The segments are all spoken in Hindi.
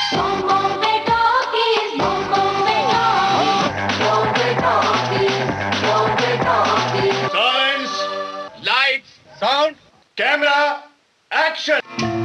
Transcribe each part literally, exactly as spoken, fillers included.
Sound camera action.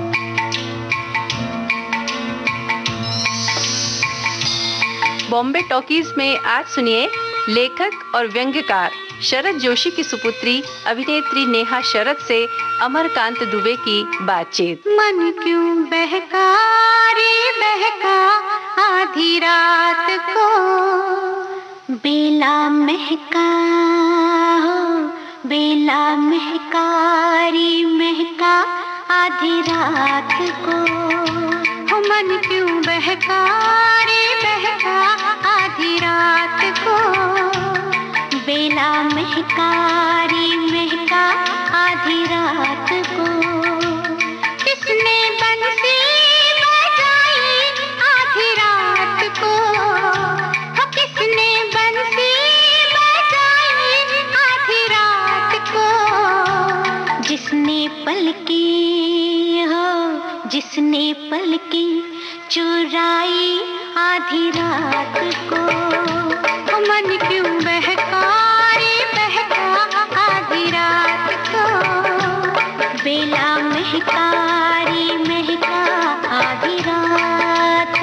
Bombay talkies में आज सुनिए लेखक और व्यंग्यकार शरद जोशी की सुपुत्री अभिनेत्री नेहा शरद से अमरकांत दुबे की बातचीत। मन क्यों बहका रे बहका आधी रात को, बेला महका हो बेला महका रे महका आधी रात को। हो मन क्यों बहका रे बहका आधी रात को, बेला महका रे महका आधी रात को। किसने बंसी बजाई आधी रात को, हो किसने बंसी बजाई आधी रात को। जिसने पलकी हो जिसने पलकी चुराई आधी रात को। हो मन क्यों बहका रे बहका आधी रात को, बेला महका रे महका आधी रात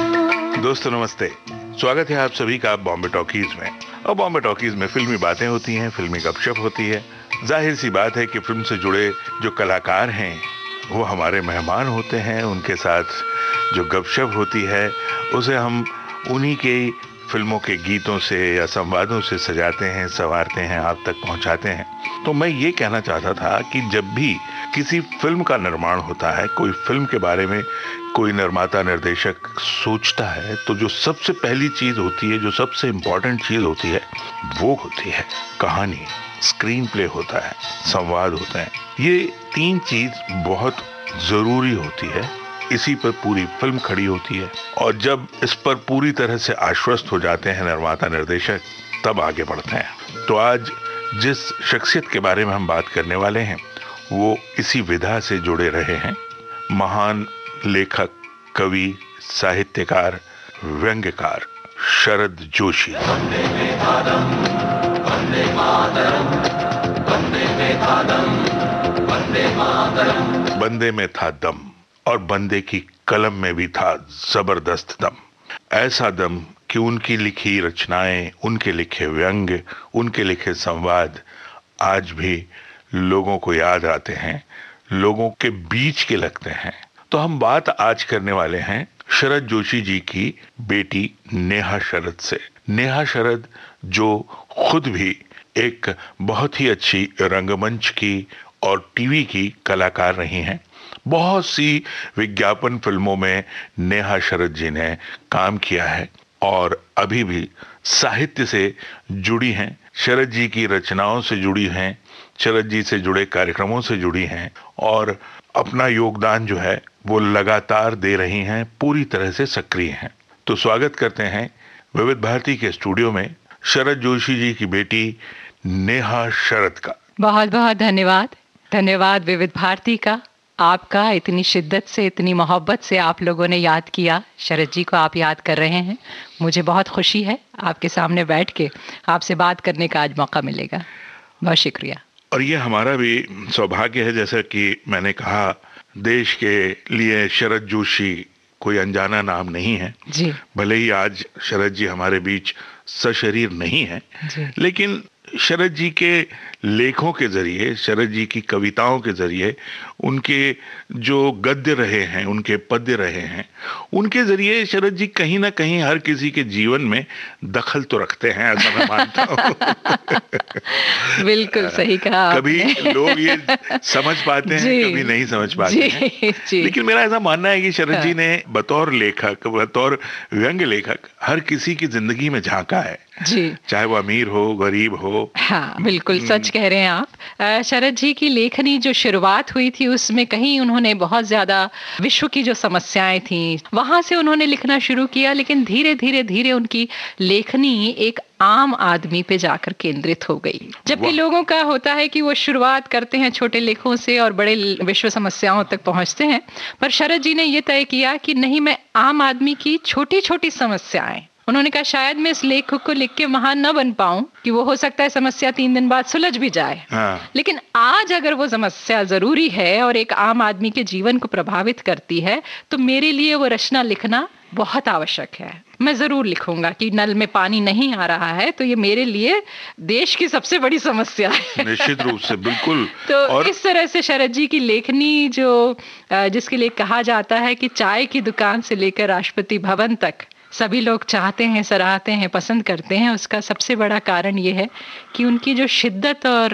को। दोस्तों नमस्ते, स्वागत है आप सभी का बॉम्बे टॉकीज में। और बॉम्बे टॉकीज में फिल्मी बातें होती हैं, फिल्मी गपशप होती है। जाहिर सी बात है कि फिल्म से जुड़े जो कलाकार हैं वो हमारे मेहमान होते हैं। उनके साथ जो गपशप होती है उसे हम उन्हीं के फिल्मों के गीतों से या संवादों से सजाते हैं, संवारते हैं, आप तक पहुंचाते हैं। तो मैं ये कहना चाहता था कि जब भी किसी फिल्म का निर्माण होता है, कोई फिल्म के बारे में कोई निर्माता निर्देशक सोचता है, तो जो सबसे पहली चीज होती है, जो सबसे इम्पोर्टेंट चीज होती है, वो होती है कहानी, स्क्रीन प्ले होता है, संवाद होते हैं। ये तीन चीज बहुत जरूरी होती है, इसी पर पूरी फिल्म खड़ी होती है। और जब इस पर पूरी तरह से आश्वस्त हो जाते हैं निर्माता निर्देशक, तब आगे बढ़ते हैं। तो आज जिस शख्सियत के बारे में हम बात करने वाले हैं वो इसी विधा से जुड़े रहे हैं। महान लेखक, कवि, साहित्यकार, व्यंग्यकार शरद जोशी। वंदे मातरम, वंदे मातरम, वंदे मातरम, वंदे मातरम। बंदे में था दम और बंदे की कलम में भी था जबरदस्त दम। ऐसा दम कि उनकी लिखी रचनाएं, उनके लिखे व्यंग्य, उनके लिखे संवाद आज भी लोगों को याद आते हैं, लोगों के बीच के लगते हैं। तो हम बात आज करने वाले हैं शरद जोशी जी की बेटी नेहा शरद से। नेहा शरद जो खुद भी एक बहुत ही अच्छी रंगमंच की और टीवी की कलाकार रही हैं। बहुत सी विज्ञापन फिल्मों में नेहा शरद जी ने काम किया है और अभी भी साहित्य से जुड़ी हैं, शरद जी की रचनाओं से जुड़ी हैं, शरद जी से जुड़े कार्यक्रमों से जुड़ी हैं और अपना योगदान जो है वो लगातार दे रही हैं, पूरी तरह से सक्रिय हैं। तो स्वागत करते हैं विविध भारती के स्टूडियो में शरद जोशी जी की बेटी नेहा शरद का। बहुत बहुत धन्यवाद। धन्यवाद विविध भारती का, आपका इतनी शिद्दत से, इतनी मोहब्बत से आप लोगों ने याद किया। शरद जी को आप याद कर रहे हैं, मुझे बहुत खुशी है आपके सामने बैठ के आपसे बात करने का आज मौका मिलेगा। बहुत शुक्रिया। और ये हमारा भी सौभाग्य है, जैसा कि मैंने कहा, देश के लिए शरद जोशी कोई अनजाना नाम नहीं है जी। भले ही आज शरद जी हमारे बीच सशरीर नहीं है, लेकिन शरद जी के लेखों के जरिए, शरद जी की कविताओं के जरिए, उनके जो गद्य रहे हैं, उनके पद्य रहे हैं, उनके जरिए शरद जी कहीं ना कहीं हर किसी के जीवन में दखल तो रखते हैं, ऐसा मैं मानता हूँ। बिल्कुल सही कहा। कभी लोग ये समझ पाते हैं, कभी नहीं समझ पाते हैं, लेकिन मेरा ऐसा मानना है कि शरद जी ने बतौर लेखक, बतौर व्यंग्य लेखक हर किसी की जिंदगी में झांका है जी, चाहे वो अमीर हो, गरीब हो। हाँ बिल्कुल सच कह रहे हैं आप। शरद जी की लेखनी जो शुरुआत हुई थी उसमें कहीं उन्होंने बहुत ज़्यादा विश्व की जो समस्याएं थी वहाँ से उन्होंने लिखना शुरू किया, लेकिन धीरे धीरे धीरे उनकी लेखनी एक आम आदमी पे जाकर केंद्रित हो गई। जबकि लोगों का होता है कि वो शुरुआत करते हैं छोटे लेखों से और बड़े विश्व समस्याओं तक पहुंचते हैं, पर शरद जी ने ये तय किया कि नहीं, मैं आम आदमी की छोटी छोटी समस्याएं, उन्होंने कहा शायद मैं इस लेख को लिख के महान न बन पाऊं, कि वो हो सकता है समस्या तीन दिन बाद सुलझ भी जाए, हाँ। लेकिन आज अगर वो समस्या जरूरी है और एक आम आदमी के जीवन को प्रभावित करती है तो मेरे लिए वो रचना लिखना बहुत आवश्यक है। मैं जरूर लिखूंगा कि नल में पानी नहीं आ रहा है तो ये मेरे लिए देश की सबसे बड़ी समस्या है। निश्चित रूप से, बिल्कुल। तो और... इस तरह से शरद जी की लेखनी, जो जिसके लिए कहा जाता है कि चाय की दुकान से लेकर राष्ट्रपति भवन तक सभी लोग चाहते हैं, सराहते हैं, पसंद करते हैं, उसका सबसे बड़ा कारण ये है कि उनकी जो शिद्दत और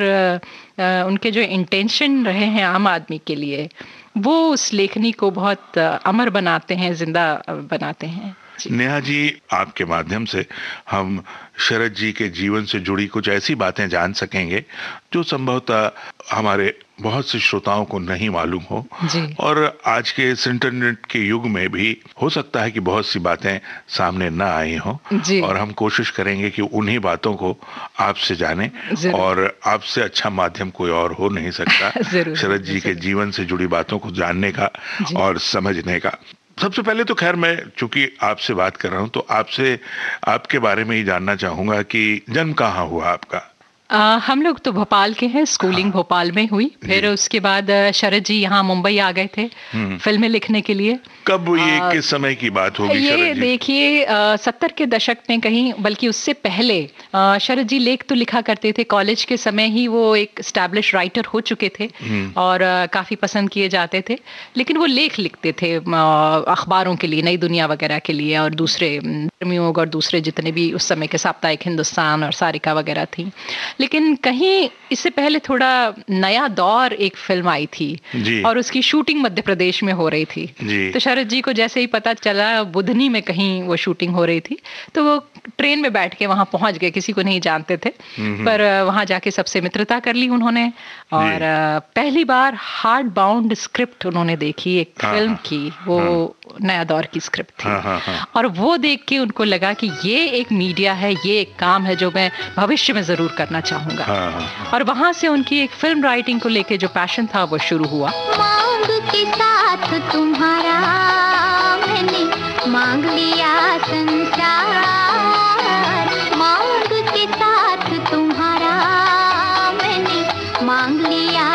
उनके जो इंटेंशन रहे हैं आम आदमी के लिए, वो उस लेखनी को बहुत अमर बनाते हैं, जिंदा बनाते हैं। नेहा जी, आपके माध्यम से हम शरद जी के जीवन से जुड़ी कुछ ऐसी बातें जान सकेंगे जो संभवतः हमारे बहुत से श्रोताओं को नहीं मालूम हो जी। और आज के इस इंटरनेट के युग में भी हो सकता है कि बहुत सी बातें सामने न आई हो, और हम कोशिश करेंगे कि उन्हीं बातों को आपसे जाने, और आपसे अच्छा माध्यम कोई और हो नहीं सकता शरद जी के जीवन से जुड़ी बातों को जानने का और समझने का। सबसे पहले तो खैर मैं चूंकि आपसे बात कर रहा हूं तो आपसे आपके बारे में ही जानना चाहूंगा कि जन्म कहाँ हुआ आपका? आ, हम लोग तो भोपाल के हैं, स्कूलिंग हाँ। भोपाल में हुई, फिर उसके बाद शरद जी यहाँ मुंबई आ गए थे फिल्में लिखने के लिए। कब ये आ, किस समय की बात होगी? ये देखिए सत्तर के दशक में कहीं, बल्कि उससे पहले आ, शरद जी लेख तो लिखा करते थे। कॉलेज के समय ही वो एक एस्टैब्लिश राइटर हो चुके थे और आ, काफी पसंद किए जाते थे, लेकिन वो लेख लिखते थे अखबारों के लिए, नई दुनिया वगैरह के लिए, और दूसरे धर्मयोग और दूसरे जितने भी उस समय के साप्ताहिक हिंदुस्तान और सारिका वगैरह थी। लेकिन कहीं इससे पहले थोड़ा नया दौर एक फिल्म आई थी और उसकी शूटिंग मध्य प्रदेश में हो रही थी। तो शरद जी को जैसे ही पता चला बुधनी में कहीं वो शूटिंग हो रही थी तो वो ट्रेन में बैठ के वहां पहुंच गए, किसी को नहीं जानते थे, पर वहां जाके सबसे मित्रता कर ली उन्होंने, और पहली बार हार्ड बाउंड स्क्रिप्ट उन्होंने देखी एक फिल्म की, वो नया दौर की स्क्रिप्ट थी, और वो देख के उनको लगा कि ये एक मीडिया है, ये एक काम है जो मैं भविष्य में जरूर करना चाहूंगा। और वहां से उनकी एक फिल्म राइटिंग को लेके जो पैशन था वो शुरू हुआ। मांग के साथ तुम्हारा मैंने मांग लिया संसार, मांग के साथ तुम्हारा मैंने मांग लिया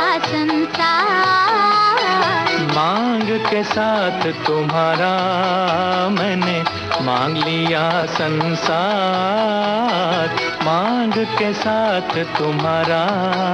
संसार, मांग के साथ तुम्हारा मैंने मांग लिया संसार, मांग के साथ तुम्हारा।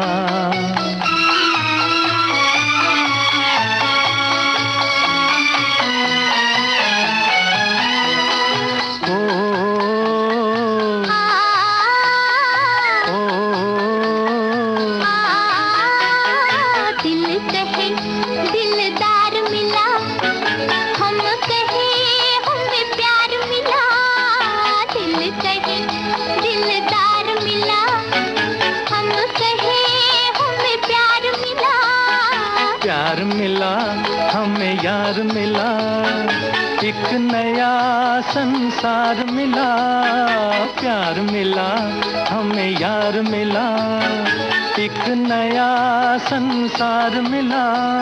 यार मिला, एक नया संसार मिला, प्यार मिला हमें, यार मिला, एक नया संसार मिला।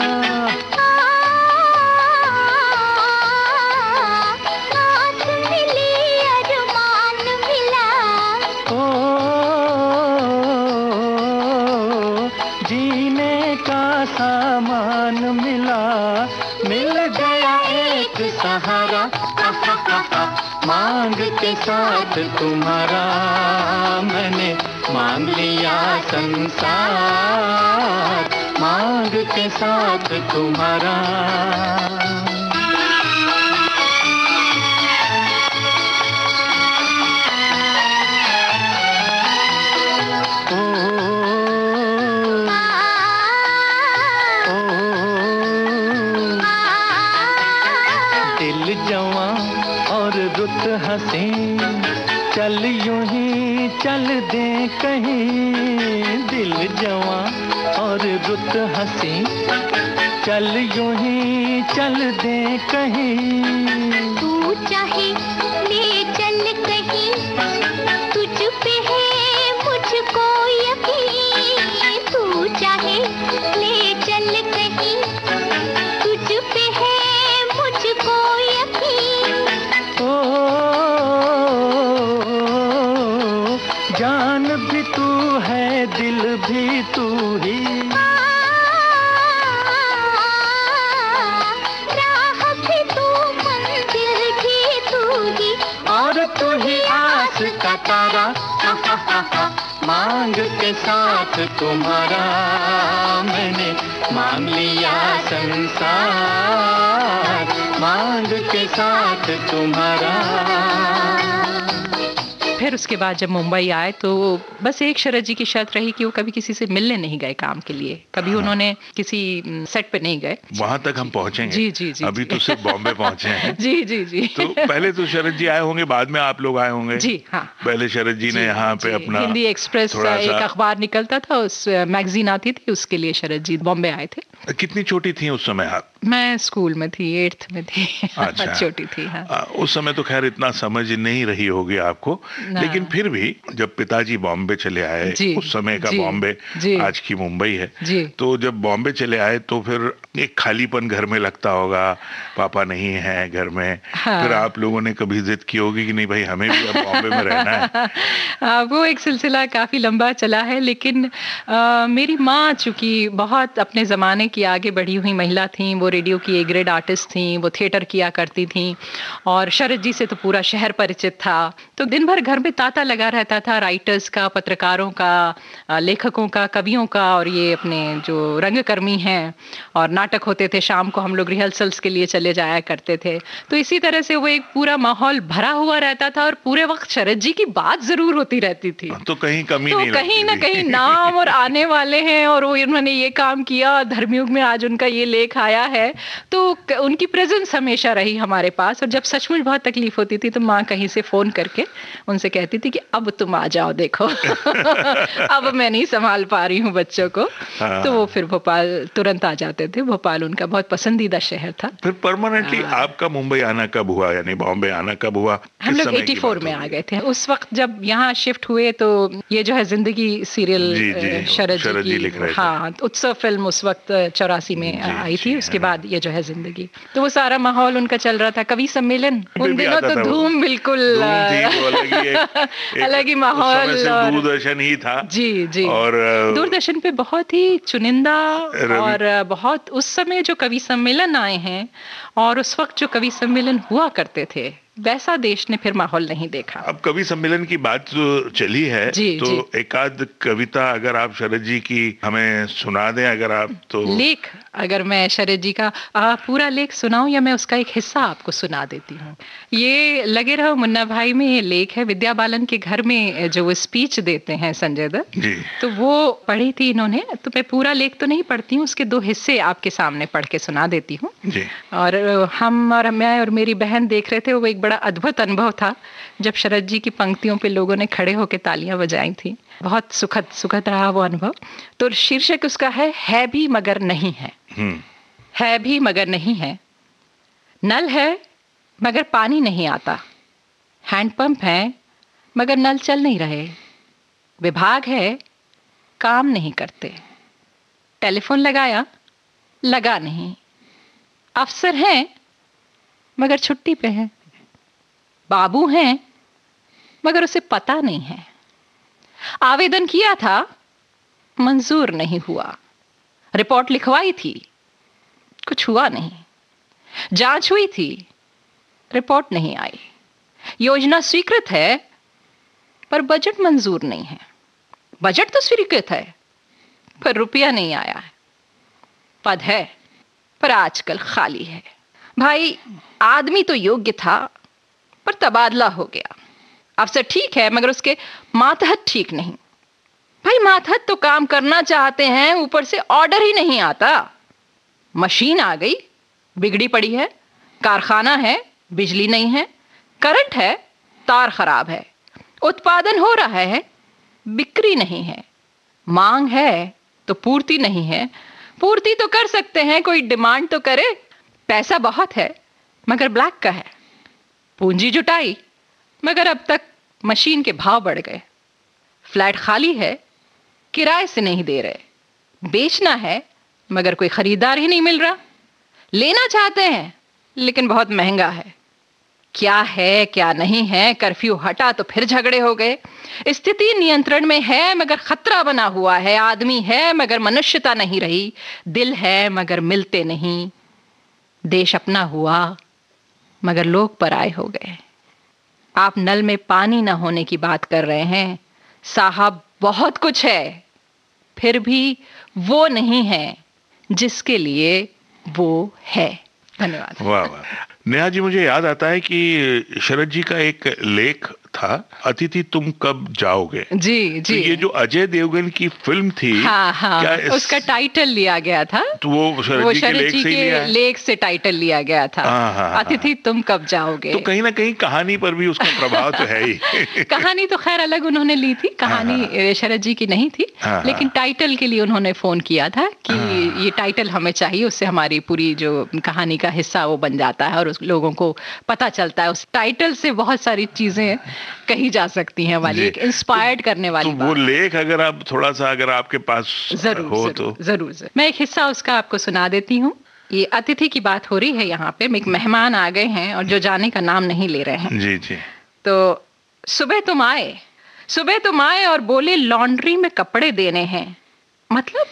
साथ मिली अरमान मिला, ओ जीने का सामान मिला, मिल गया एक सहारा, मांग के साथ तुम्हारा मैंने मांग लिया संसार, मांग के साथ तुम्हारा। हंसी चल यूं ही चल दे कहीं, दिल जवां और रुत हंसी चल यूं ही चल दे कहीं, तू चाहे ले चल कहीं, तुझ पे है मुझको यकीन। तू चाहे ले चल कहीं, तुझ पे है मुझको यकीन। ओ जान भी तू है, दिल भी तू ही, राह भी तू, मंजिल भी तू ही, और तू ही आस का तारा। हा, हा, हा, हा। मांग के साथ तुम्हारा मैंने मांग लिया संसार, मांग के साथ तुम्हारा। फिर उसके बाद जब मुंबई आए तो बस एक शरद जी की शर्त रही कि वो कभी किसी से मिलने नहीं गए काम के लिए, कभी हाँ। उन्होंने किसी सेट पे नहीं गए। वहां तक हम पहुंचेंगे। जी जी जी अभी तो सिर्फ बॉम्बे पहुंचे हैं। जी जी जी तो पहले तो शरद जी आए होंगे, बाद में आप लोग आए होंगे। जी हाँ, पहले शरद जी, जी ने यहाँ पे अपना हिंदी एक्सप्रेस एक अखबार निकलता था, उस मैगजीन आती थी, उसके लिए शरद जी बॉम्बे आए थे। कितनी छोटी थी उस समय आप? मैं स्कूल में थी, एट्थ में थी। अच्छा। छोटी थी हाँ। आ, उस समय तो खैर इतना समझ नहीं रही होगी आपको, लेकिन फिर भी जब पिताजी बॉम्बे चले आए, उस समय का बॉम्बे आज की मुंबई है, तो जब बॉम्बे चले आए तो फिर एक खालीपन घर में लगता होगा, पापा नहीं है घर में। हाँ। फिर आप लोगों ने कभी जिद की होगी कि नहीं भाई हमें भी अब बॉम्बे में रहना है। आ, वो एक सिलसिला काफी लंबा चला है, लेकिन आ, मेरी माँ चूंकि बहुत अपने जमाने की आगे बढ़ी हुई महिला थी, वो रेडियो की ए ग्रेड आर्टिस्ट थी, वो थिएटर किया करती थी और शरद जी से तो पूरा शहर परिचित था। तो दिन भर घर में तांता लगा रहता था राइटर्स का, पत्रकारों का, लेखकों का, कवियों का, और ये अपने जो रंगकर्मी हैं, और नाटक होते थे शाम को, हम लोग रिहर्सल्स के लिए चले जाया करते थे। तो इसी तरह से वो एक पूरा माहौल भरा हुआ रहता था और पूरे वक्त शरद जी की बात जरूर होती रहती थी। तो कहीं कमी तो नहीं कहीं ना कहीं नाम और आने वाले हैं, और वो उन्होंने ये काम किया, धर्मयुग में आज उनका ये लेख आया है, तो उनकी प्रेजेंस हमेशा रही हमारे पास। और जब सचमुच बहुत तकलीफ होती थी तो माँ कहीं से फोन करके उनसे कहती थी कि अब तुम आ जाओ, देखो अब मैं नहीं संभाल पा रही हूँ बच्चों को। हाँ। तो वो फिर भोपाल तुरंत आ जाते थे। भोपाल उनका बहुत पसंदीदा शहर था। फिर परमानेंटली आपका मुंबई आना कब हुआ, यानी बॉम्बे आना कब हुआ? हम लोग चौरासी में आ गए थे। उस वक्त जब यहाँ शिफ्ट हुए तो ये जो है जिंदगी सीरियल शरद जी, जी लिख रहे थे। हाँ, उत्सव फिल्म उस वक्त चौरासी में जी, आई थी। उसके बाद ये जो है जिंदगी, तो वो सारा माहौल उनका चल रहा था। कवि सम्मेलन उन दिनों तो धूम, बिल्कुल अलग ही माहौल। दूरदर्शन ही था। जी जी। और दूरदर्शन पे बहुत ही चुनिंदा, और बहुत उस समय जो कवि सम्मेलन आए हैं और उस वक्त जो कवि सम्मेलन हुआ करते थे, वैसा देश ने फिर माहौल नहीं देखा। अब कवि सम्मेलन की बात जो चली है, जी, तो जी। एक आध कविता अगर आप शरद जी की हमें सुना दें, अगर आप तो। लेख अगर मैं शरद जी का आ, पूरा लेख सुनाऊं या मैं उसका एक हिस्सा आपको सुना देती हूँ। ये लगे रहो मुन्ना भाई में ये लेख है, विद्या बालन के घर में जो वो स्पीच देते हैं संजय दत्त, तो वो पढ़ी थी इन्होंने। तो मैं पूरा लेख तो नहीं पढ़ती हूँ, उसके दो हिस्से आपके सामने पढ़ के सुना देती हूँ। और हम और मैं और मेरी बहन देख रहे थे, वो एक बड़ा अद्भुत अनुभव था जब शरद जी की पंक्तियों पे लोगों ने खड़े होकर तालियां बजाई थी। बहुत सुखद सुखद रहा वो अनुभव। तो शीर्षक उसका है है भी मगर नहीं है। है भी मगर नहीं है, नल है मगर पानी नहीं आता, हैंडपंप है मगर नल चल नहीं रहे, विभाग है काम नहीं करते, टेलीफोन लगाया लगा नहीं, अफसर हैं मगर छुट्टी पे हैं, बाबू हैं मगर उसे पता नहीं है, आवेदन किया था मंजूर नहीं हुआ, रिपोर्ट लिखवाई थी कुछ हुआ नहीं, जांच हुई थी रिपोर्ट नहीं आई, योजना स्वीकृत है पर बजट मंजूर नहीं है, बजट तो स्वीकृत है पर रुपया नहीं आया है, पद है पर आजकल खाली है, भाई आदमी तो योग्य था पर तबादला हो गया, अफसर ठीक है मगर उसके मातहत ठीक नहीं, भाई मातहत तो काम करना चाहते हैं, ऊपर से ऑर्डर ही नहीं आता, मशीन आ गई बिगड़ी पड़ी है, कारखाना है बिजली नहीं है, करंट है तार खराब है, उत्पादन हो रहा है बिक्री नहीं है, मांग है तो पूर्ति नहीं है, पूर्ति तो कर सकते हैं, कोई डिमांड तो करे। पैसा बहुत है मगर ब्लैक का है, पूंजी जुटाई मगर अब तक मशीन के भाव बढ़ गए, फ्लैट खाली है किराए से नहीं दे रहे, बेचना है मगर कोई खरीदार ही नहीं मिल रहा, लेना चाहते हैं लेकिन बहुत महंगा है। क्या है क्या नहीं है, कर्फ्यू हटा तो फिर झगड़े हो गए। स्थिति नियंत्रण में है मगर खतरा बना हुआ है, आदमी है मगर मनुष्यता नहीं रही, दिल है मगर मिलते नहीं, देश अपना हुआ मगर लोग पराए हो गए। आप नल में पानी न होने की बात कर रहे हैं साहब, बहुत कुछ है फिर भी वो नहीं है जिसके लिए वो है। धन्यवाद। वाह वाह। नेहा जी, मुझे याद आता है कि शरद जी का एक लेख था, अतिथि तुम कब जाओगे। जी जी। तो ये जो अजय देवगन की फिल्म थी, हाँ हाँ, क्या इस... उसका टाइटल लिया गया था, तो वो शरद वो जी के, लेख, जी से के लेख से टाइटल लिया गया था। हाँ, हाँ, हाँ, अतिथि तुम कब जाओगे। तो कहीं ना कहीं कहानी पर भी उसका प्रभाव तो है ही। कहानी तो खैर अलग उन्होंने ली थी, कहानी शरद जी की नहीं थी, लेकिन टाइटल के लिए उन्होंने फोन किया था कि ये टाइटल हमें चाहिए, उससे हमारी पूरी जो कहानी का हिस्सा वो बन जाता है और उस लोगों को पता चलता है उस टाइटल से बहुत सारी चीजें कही जा सकती हैं वाली, एक इंस्पायर्ड करने वाली तो वो लेख अगर आप थोड़ा सा अगर आपके पास जरूर हो जरूर, तो जरूर जरूर मैं एक हिस्सा उसका आपको सुना देती हूँ। ये अतिथि की बात हो रही है यहाँ पे, एक मेहमान आ गए हैं और जो जाने का नाम नहीं ले रहे हैं। जी जी। तो सुबह तुम आए सुबह तुम आए और बोले लॉन्ड्री में कपड़े देने हैं। मतलब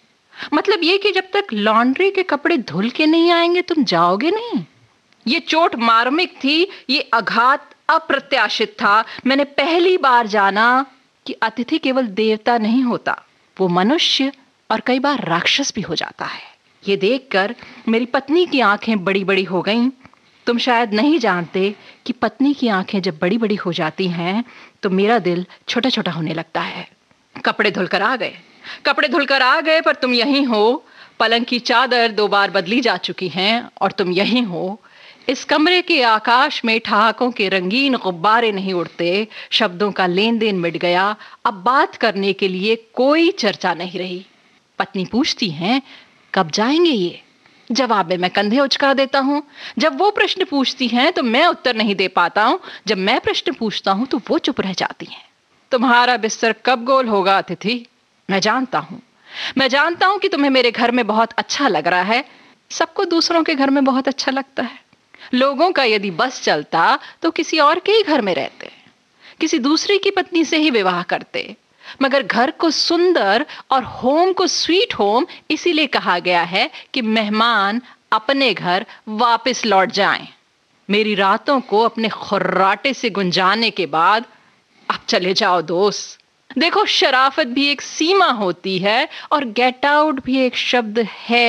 मतलब ये कि जब तक लॉन्ड्री के कपड़े धुल के नहीं आएंगे तुम जाओगे नहीं। ये चोट मार्मिक थी, ये आघात अप्रत्याशित था। मैंने पहली बार जाना कि अतिथि केवल देवता नहीं होता, वो मनुष्य और कई बार राक्षस भी हो जाता है। ये देखकर मेरी पत्नी की आंखें बड़ी बड़ी हो गईं। तुम शायद नहीं जानते कि पत्नी की आंखें जब बड़ी बड़ी हो जाती हैं तो मेरा दिल छोटा छोटा होने लगता है। कपड़े धुलकर आ गए कपड़े धुलकर आ गए पर तुम यहीं हो। पलंग की चादर दो बार बदली जा चुकी हैं और तुम यहीं हो। इस कमरे के आकाश में ठहाकों के रंगीन गुब्बारे नहीं उड़ते, शब्दों का लेन देन मिट गया, अब बात करने के लिए कोई चर्चा नहीं रही। पत्नी पूछती हैं कब जाएंगे ये। जवाब में मैं कंधे उचका देता हूं। जब वो प्रश्न पूछती हैं तो मैं उत्तर नहीं दे पाता हूं। जब मैं प्रश्न पूछता हूं तो वो चुप रह जाती हैं। तुम्हारा बिस्तर कब गोल होगा अतिथि। मैं जानता हूं मैं जानता हूं कि तुम्हें मेरे घर में बहुत अच्छा लग रहा है। सबको दूसरों के घर में बहुत अच्छा लगता है। लोगों का यदि बस चलता तो किसी और के ही घर में रहते, किसी दूसरे की पत्नी से ही विवाह करते। मगर घर को सुंदर और होम को स्वीट होम इसीलिए कहा गया है कि मेहमान अपने घर वापस लौट जाएं। मेरी रातों को अपने खुर्राटे से गुंजाने के बाद अब चले जाओ दोस्त। देखो, शराफत भी एक सीमा होती है और गेट आउट भी एक शब्द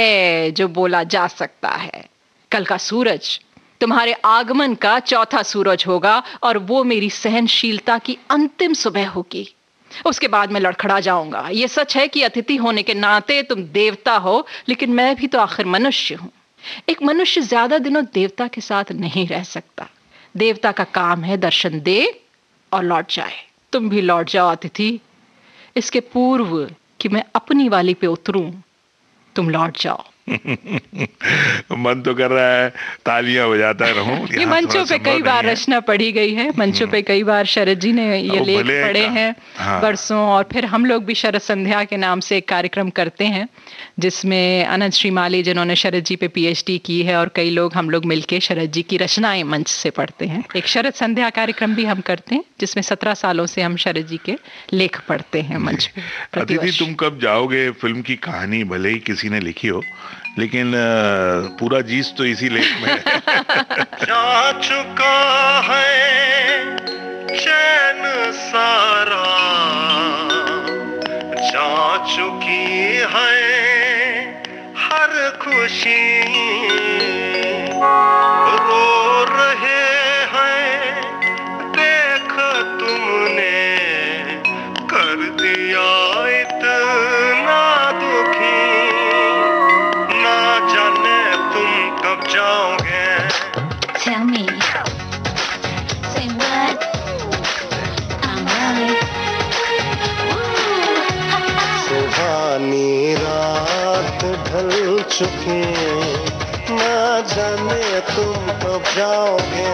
है जो बोला जा सकता है। कल का सूरज तुम्हारे आगमन का चौथा सूरज होगा और वो मेरी सहनशीलता की अंतिम सुबह होगी। उसके बाद मैं लड़खड़ा जाऊंगा। ये सच है कि अतिथि होने के नाते तुम देवता हो, लेकिन मैं भी तो आखिर मनुष्य हूं। एक मनुष्य ज्यादा दिनों देवता के साथ नहीं रह सकता। देवता का काम है दर्शन दे और लौट जाए। तुम भी लौट जाओ अतिथि, इसके पूर्व कि मैं अपनी वाली पे उतरूं, तुम लौट जाओ। मन तो कर रहा है तालियां बजाता रहूं। ये मंचों पे कई बार रचना पढ़ी गई है, मंचों पे कई बार शरद जी ने ये लेख पढ़े हैं हाँ। बरसों। और फिर हम लोग भी शरद संध्या के नाम से एक कार्यक्रम करते हैं जिसमें अनंत श्रीमाली जिन्होंने शरद जी पे पीएचडी की है और कई लोग हम लोग मिलके शरद जी की रचनाएं मंच से पढ़ते हैं। एक शरद संध्या कार्यक्रम भी हम करते हैं जिसमें सत्रह सालों से हम शरद जी के लेख पढ़ते हैं मंच पे। अतिथि तुम कब जाओगे फिल्म की कहानी भले ही किसी ने लिखी हो, लेकिन पूरा जीस तो इसी लेख में जा चुका है चैन सारा, जा चुकी है हर खुशी, रो रहे हैं देख तुमने कर दिया इतना दुखी, ना जाने तुम कब जाओगे। Tell me, चुकी, ना जाने तुम कब जाओगे।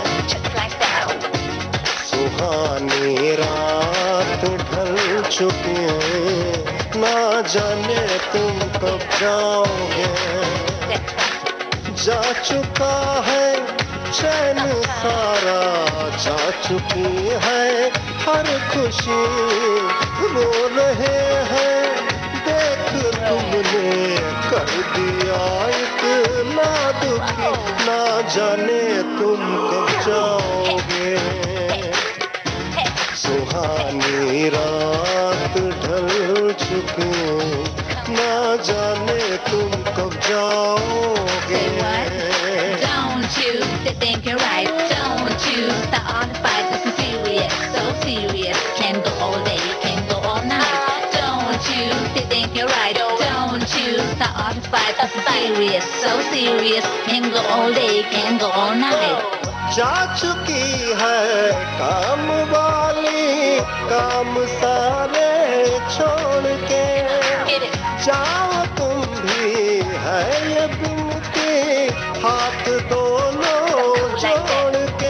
सुहानी रात ढल चुकी है, ना जाने तुम कब जाओगे। जा चुका है चैन सारा, जा चुकी है हर खुशी। रो रहे हैं देख तुमने कर दिया इतना दुखी, ना जाने तुम कब जाओगे। सुहानी रात ढल चुकी, ना जाने तुम कब जाओगे। Don't you think you're right? Don't you start a fight? This is serious, so serious. Can go all day, can go all night. Don't you think you're right? Don't you start a fight? This is serious, so serious. Can go all day, can go all night. जा चुकी है काम वाली, काम सारे छोड़ के। जाओ तुम भी है ये बिनती, हाथ दोनों जोड़ के।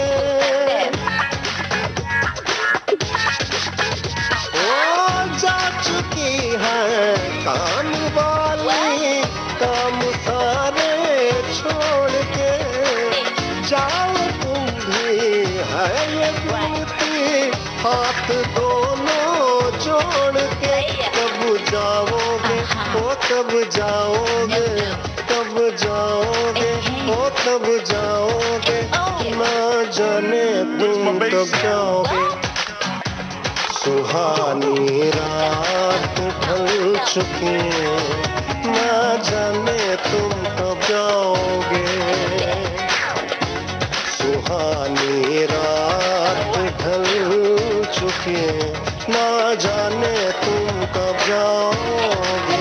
ओ जा चुकी है काम वाली, काम सारे छोड़ के। जाओ है ये बिनती, हाथ दोनों जोड़ के। कब जाओगे ओ कब जाओगे, कब जाओगे ओ कब जाओगे, ना जाने तुम कब जाओगे। सुहानी रात ढल चुकी, ना जाने तुम कब जाओगे। सुहानी रात ढल चुकी, ना जाने तुम कब जाओगे।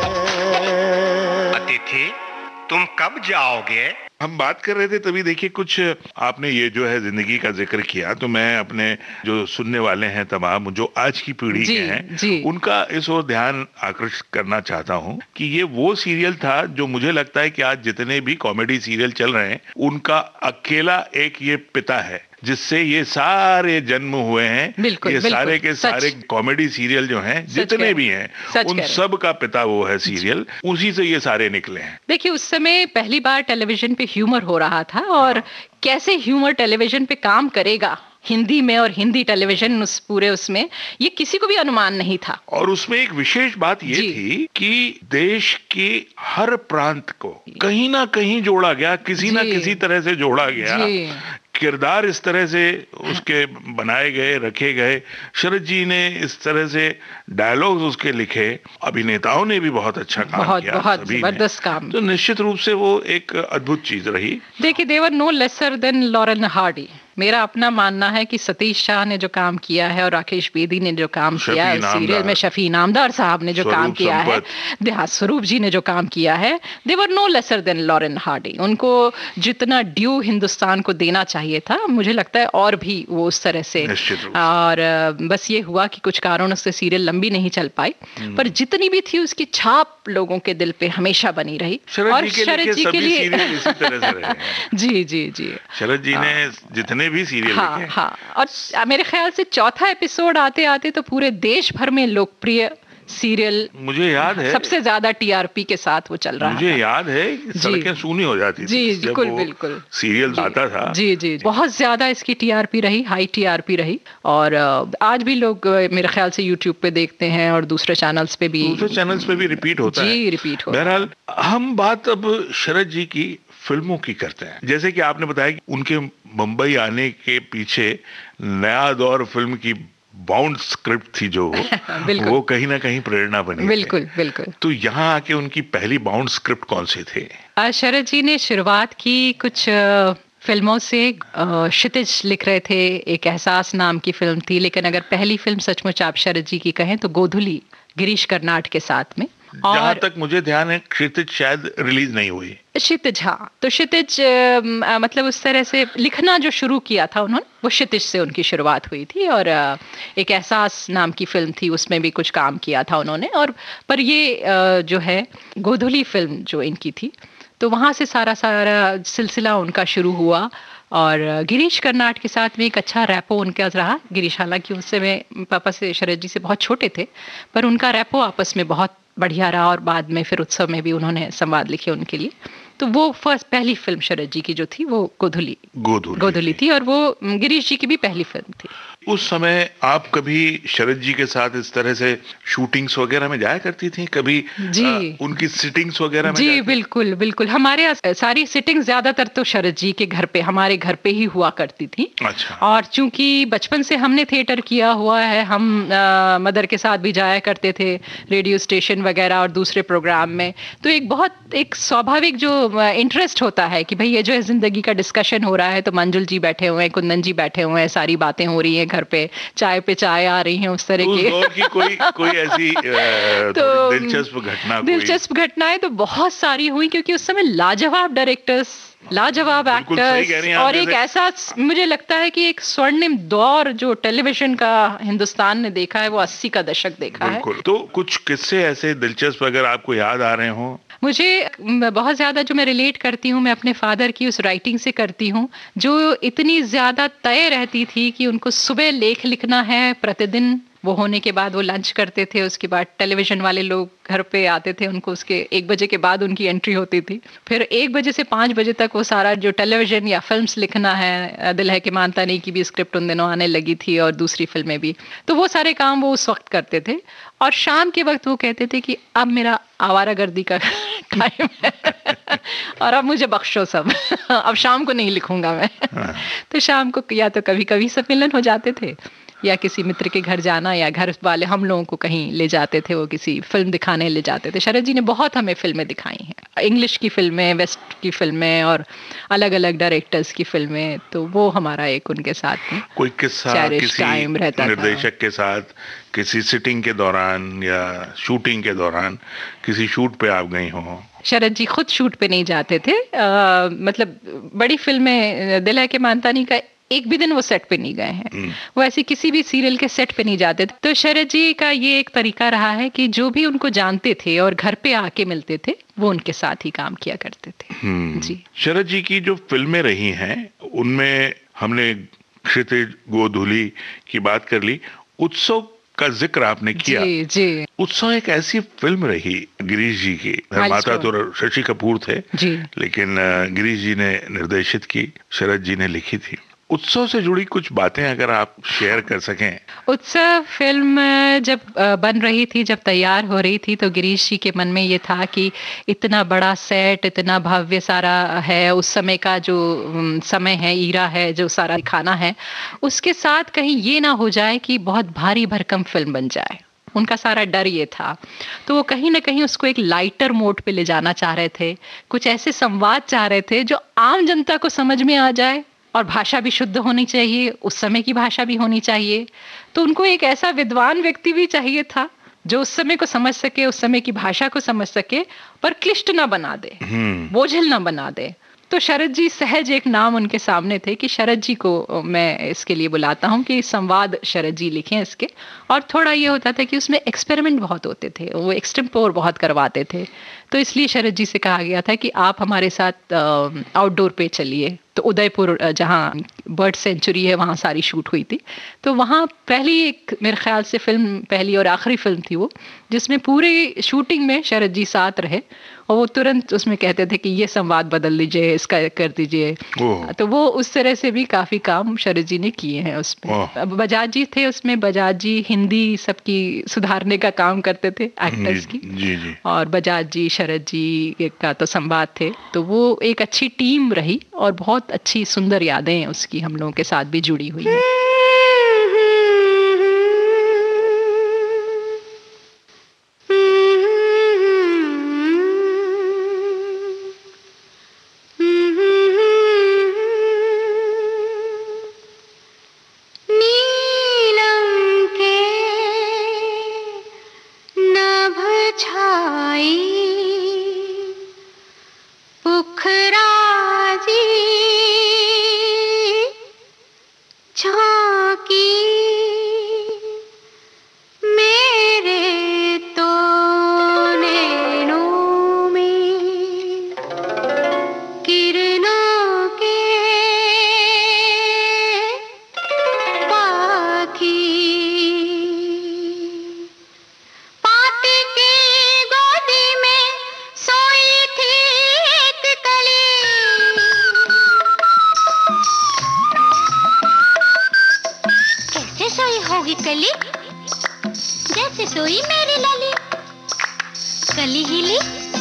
अतिथि, तुम कब जाओगे? हम बात कर रहे थे तभी देखिए कुछ आपने ये जो है जिंदगी का जिक्र किया, तो मैं अपने जो सुनने वाले हैं तमाम जो आज की पीढ़ी के हैं जी। उनका इस ओर ध्यान आकर्षित करना चाहता हूं कि ये वो सीरियल था जो मुझे लगता है कि आज जितने भी कॉमेडी सीरियल चल रहे हैं उनका अकेला एक ये पिता है जिससे ये सारे जन्म हुए हैं। बिल्कुल, ये बिल्कुल, सारे के सारे कॉमेडी सीरियल जो हैं जितने भी हैं उन सब का पिता वो है सीरियल, उसी से ये सारे निकले हैं। देखिए उस समय पहली बार टेलीविजन पे ह्यूमर हो रहा था और कैसे ह्यूमर टेलीविजन पे काम करेगा हिंदी में और हिंदी टेलीविजन उस पूरे उसमें ये किसी को भी अनुमान नहीं था। और उसमें एक विशेष बात ये थी कि देश के हर प्रांत को कहीं ना कहीं जोड़ा गया, किसी ना किसी तरह से जोड़ा गया। किरदार इस तरह से उसके बनाए गए, रखे गए। शरद जी ने इस तरह से डायलॉग्स उसके लिखे, अभिनेताओं ने भी बहुत अच्छा काम बहुत, किया, बहुत जबरदस्त काम। तो निश्चित रूप से वो एक अद्भुत चीज रही। देखिए they were no lesser than Laurel Hardy. मेरा अपना मानना है कि सतीश शाह ने जो काम किया है और राकेश बेदी ने जो काम किया है सीरियल में, शफी इनामदार साहब ने जो काम किया है, देहात स्वरूप जी ने जो काम किया है, they were no lesser than Laurel Hardy. उनको जितना ड्यू हिंदुस्तान को देना चाहिए था मुझे लगता है और भी वो उस तरह से। और बस ये हुआ कि कुछ कारणों से सीरियल लंबी नहीं चल पाई, पर जितनी भी थी उसकी छाप लोगों के दिल पे हमेशा बनी रही। और शरद जी के लिए इसी तरह से रहे। जी जी जी शरद जी ने जितने भी सीरियल हाँ, लिखे। हाँ, और मेरे ख्याल से चौथा एपिसोड आते आते तो पूरे देश भर में लोकप्रिय सीरियल, मुझे याद है सबसे ज्यादा टीआरपी के साथ वो चल रहा है। मुझे याद है सड़कें सूनी हो जाती थी जी बिल्कुल बिल्कुल सीरियल आता था। जी जी बहुत ज्यादा इसकी टीआरपी रही, हाई टीआरपी रही। और आज भी लोग मेरे ख्याल से यूट्यूब पे देखते हैं और दूसरे चैनल्स पे भी दूसरे चैनल्स पे भी रिपीट होता है। जी रिपीट होता है। बहरहाल हम बात अब शरद जी की फिल्मों की करते हैं। जैसे कि आपने बताया कि उनके मुंबई आने के पीछे नया दौर फिल्म की बाउंड स्क्रिप्ट थी जो वो कहीं ना कहीं प्रेरणा बनी। बिल्कुल बिल्कुल। तो यहाँ आके उनकी पहली बाउंड स्क्रिप्ट कौन से थे? शरद जी ने शुरुआत की कुछ फिल्मों से। क्षितिज लिख रहे थे, एक एहसास नाम की फिल्म थी, लेकिन अगर पहली फिल्म सचमुच आप शरद जी की कहें तो गोधुली, गिरीश कर्नाड के साथ में। जहां तक मुझे ध्यान है क्षितिज शायद रिलीज नहीं हुई। क्षितिज, हाँ, तो क्षितिज अ, मतलब उस तरह से लिखना जो शुरू किया था उन्होंने, वो क्षितिज से उनकी शुरुआत हुई थी। और अ, एक एहसास नाम की फिल्म थी, उसमें भी कुछ काम किया था उन्होंने। और पर ये अ, जो है गोधुली फिल्म जो इनकी थी, तो वहाँ से सारा सारा सिलसिला उनका शुरू हुआ। और गिरीश कर्नाड के साथ में एक अच्छा रैपो उनका रहा। गिरीश हालांकि उससे में पापा से, शरद जी से बहुत छोटे थे, पर उनका रैपो आपस में बहुत बढ़िया रहा। और बाद में फिर उत्सव में भी उन्होंने संवाद लिखे उनके लिए। तो वो फर्स्ट पहली फिल्म शरद जी की जो थी वो गोधुली गोधुली गोधुली थी, और वो गिरीश जी की भी पहली फिल्म थी। उस समय आप कभी शरद जी के साथ इस तरह से शूटिंग्स वगैरह में जाया करती थी? कभी जी आ, उनकी सिटिंग्स वगैरह में? जी बिल्कुल बिल्कुल। हमारे यहाँ सारी सिटिंग ज्यादातर तो शरद जी के घर पे, हमारे घर पे ही हुआ करती थी। अच्छा। और चूंकि बचपन से हमने थिएटर किया हुआ है, हम आ, मदर के साथ भी जाया करते थे रेडियो स्टेशन वगैरह और दूसरे प्रोग्राम में। तो एक बहुत एक स्वाभाविक जो इंटरेस्ट होता है कि भाई ये जो है जिंदगी का डिस्कशन हो रहा है, तो मंजुल जी बैठे हुए हैं, कुंदन जी बैठे हुए हैं, सारी बातें हो रही हैं घर पे, चाय पे चाय आ रही हैं, उस तरह तो उस की दौर की कोई कोई ऐसी अ, तो थोड़ी दिलचस्प घटना कोई? दिलचस्प घटनाएं तो बहुत सारी हुई, क्योंकि उस समय लाजवाब डायरेक्टर्स, लाजवाब बिल्कुल सही कह रही एक्टर्स, हैं आप। और एक जैसे- ऐसा मुझे लगता है कि एक स्वर्णिम दौर जो टेलीविजन का हिंदुस्तान ने देखा है, वो अस्सी का दशक देखा है। बिल्कुल। तो कुछ किस्से ऐसे दिलचस्प अगर आपको याद आ रहे हो? मुझे म, बहुत ज्यादा जो मैं रिलेट करती हूँ, मैं अपने फादर की उस राइटिंग से करती हूँ, जो इतनी ज्यादा तय रहती थी कि उनको सुबह लेख लिखना है प्रतिदिन। वो होने के बाद वो लंच करते थे, उसके बाद टेलीविजन वाले लोग घर पे आते थे, उनको उसके एक बजे के बाद उनकी एंट्री होती थी। फिर एक बजे से पाँच बजे तक वो सारा जो टेलीविजन या फिल्म्स लिखना है, दिल है कि मानता नहीं की भी स्क्रिप्ट उन दिनों आने लगी थी, और दूसरी फिल्में भी, तो वो सारे काम वो उस वक्त करते थे। और शाम के वक्त वो कहते थे कि अब मेरा आवारागर्दी का टाइम है और अब मुझे बख्शो सब अब शाम को नहीं लिखूंगा मैं। तो शाम को या तो कभी कभी सम्मेलन हो जाते थे, या किसी मित्र के घर जाना, या घर वाले हम लोगों को कहीं ले जाते थे, वो किसी फिल्म दिखाने ले जाते थे। शरद जी ने बहुत हमें फिल्में दिखाई हैं, इंग्लिश की फिल्में, वेस्ट की फिल्में, और अलग अलग डायरेक्टर्स की फिल्में। तो वो हमारा एक उनके साथ में कोई किस्सा चेरिश किसी टाइम रहता था। निर्देशक के साथ किसी सिटिंग के दौरान या शूटिंग के दौरान किसी शूट पे आप गई हो? शरद जी खुद शूट पे नहीं जाते थे। आ, मतलब बड़ी फिल्में, दिल है कि मानता नहीं का एक भी दिन वो सेट पे नहीं गए हैं। वो ऐसी किसी भी सीरियल के सेट पे नहीं जाते थे। तो शरद जी का ये एक तरीका रहा है कि जो भी उनको जानते थे और घर पे आके मिलते थे, वो उनके साथ ही काम किया करते थे। जी। शरद जी की जो फिल्में रही हैं, उनमें हमने क्षितिज, गोधुली की बात कर ली, उत्सव का जिक्र आपने किया। जी जी। उत्सव एक ऐसी फिल्म रही गिरीश जी की, निर्माता तो शशि कपूर थे जी, लेकिन गिरीश जी ने निर्देशित की, शरद जी ने लिखी थी। उत्सव से जुड़ी कुछ बातें अगर आप शेयर कर सकें। उत्सव फिल्म जब बन रही थी, जब तैयार हो रही थी, तो गिरीश जी के मन में ये था कि इतना बड़ा सेट, इतना भव्य सारा है, उस समय का जो समय है, ईरा है, जो सारा दिखाना है, उसके साथ कहीं ये ना हो जाए कि बहुत भारी भरकम फिल्म बन जाए। उनका सारा डर ये था। तो वो कहीं ना कहीं उसको एक लाइटर मोड पे ले जाना चाह रहे थे, कुछ ऐसे संवाद चाह रहे थे जो आम जनता को समझ में आ जाए, और भाषा भी शुद्ध होनी चाहिए, उस समय की भाषा भी होनी चाहिए। तो उनको एक ऐसा विद्वान व्यक्ति भी चाहिए था जो उस समय को समझ सके, उस समय की भाषा को समझ सके, पर क्लिष्ट ना बना दे, बोझिल ना बना दे। तो शरद जी सहज एक नाम उनके सामने थे कि शरद जी को मैं इसके लिए बुलाता हूँ कि संवाद शरद जी लिखें इसके। और थोड़ा ये होता था कि उसमें एक्सपेरिमेंट बहुत होते थे, वो एक्सटेम्पोर बहुत करवाते थे। तो इसलिए शरद जी से कहा गया था कि आप हमारे साथ आउटडोर पे चलिए। तो उदयपुर जहाँ बर्ड सेंचुरी है, वहाँ सारी शूट हुई थी। तो वहाँ पहली एक मेरे ख्याल से फिल्म, पहली और आखिरी फिल्म थी वो, जिसमें पूरी शूटिंग में शरद जी साथ रहे, और वो तुरंत उसमें कहते थे कि ये संवाद बदल लीजिए, इसका कर दीजिए। तो वो उस तरह से भी काफी काम शरद जी ने किए हैं उसमें। बजाज जी थे उसमें, बजाज जी हिंदी सबकी सुधारने का काम करते थे एक्टर्स की। जी जी। और बजाज जी, शरद जी का तो संवाद थे। तो वो एक अच्छी टीम रही, और बहुत अच्छी सुंदर यादें उसकी हम लोगों के साथ भी जुड़ी हुई हैं। नीलम के नभ छाए झांकी मेरे तो नैनों में किरणों के पाखी पाती की गोदी में सोई थी एक कली कैसे सोई होगी कली जैसे सोई मेरी लली कली हिली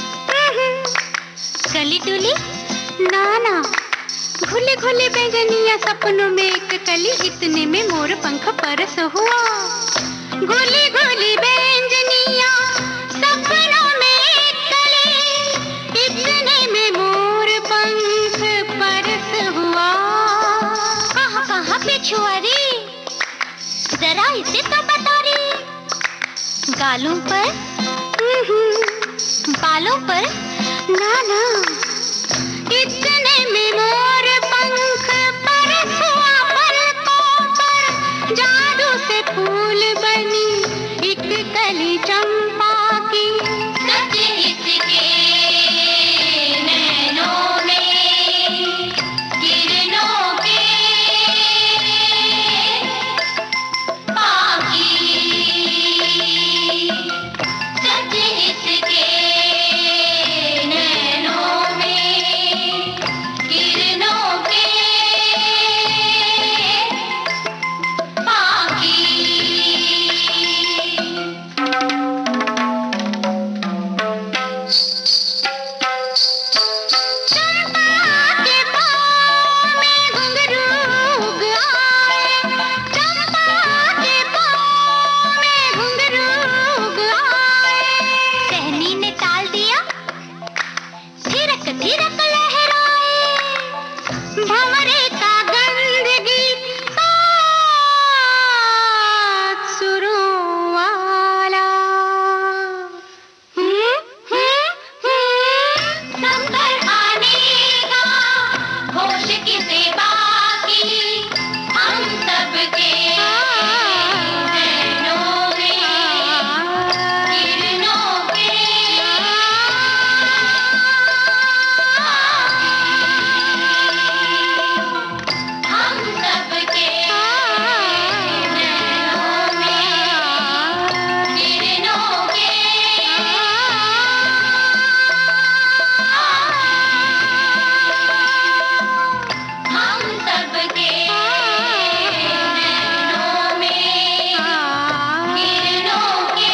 कली डुली नाना घुले घुले बैंगनिया सपनों में एक कली इतने में मोर पंख परस हुआ घुली घुली बैंगनिया सपनों में एक कली इतने में मोर पंख परस हुआ कहाँ कहाँ पे छुआरी जरा इसे तो बता रही गालों पर बालों पर नाना इतने में मोर पंख परस हुआ पलकों पर जादू से फूल बनी एक कली चंपा की सच इसके नैनों में किरणों के पाखी सच इसके नैनों में किरणों के पाखी चंपा के पाँव में घुंघरू उग आए चंपा के पाँव में घुंघरू उग आए टहनी ने ताल दिया थिरक थिरक लहराए भंवरे का गंध गीत सात सुरों वाला हम्म, हम्म, हम्म। शंकर आने का होश किसे बाकी हम सबके नैनों में किरणों के हम सबके नैनों में किरणों के हम सबके नैनों में किरणों के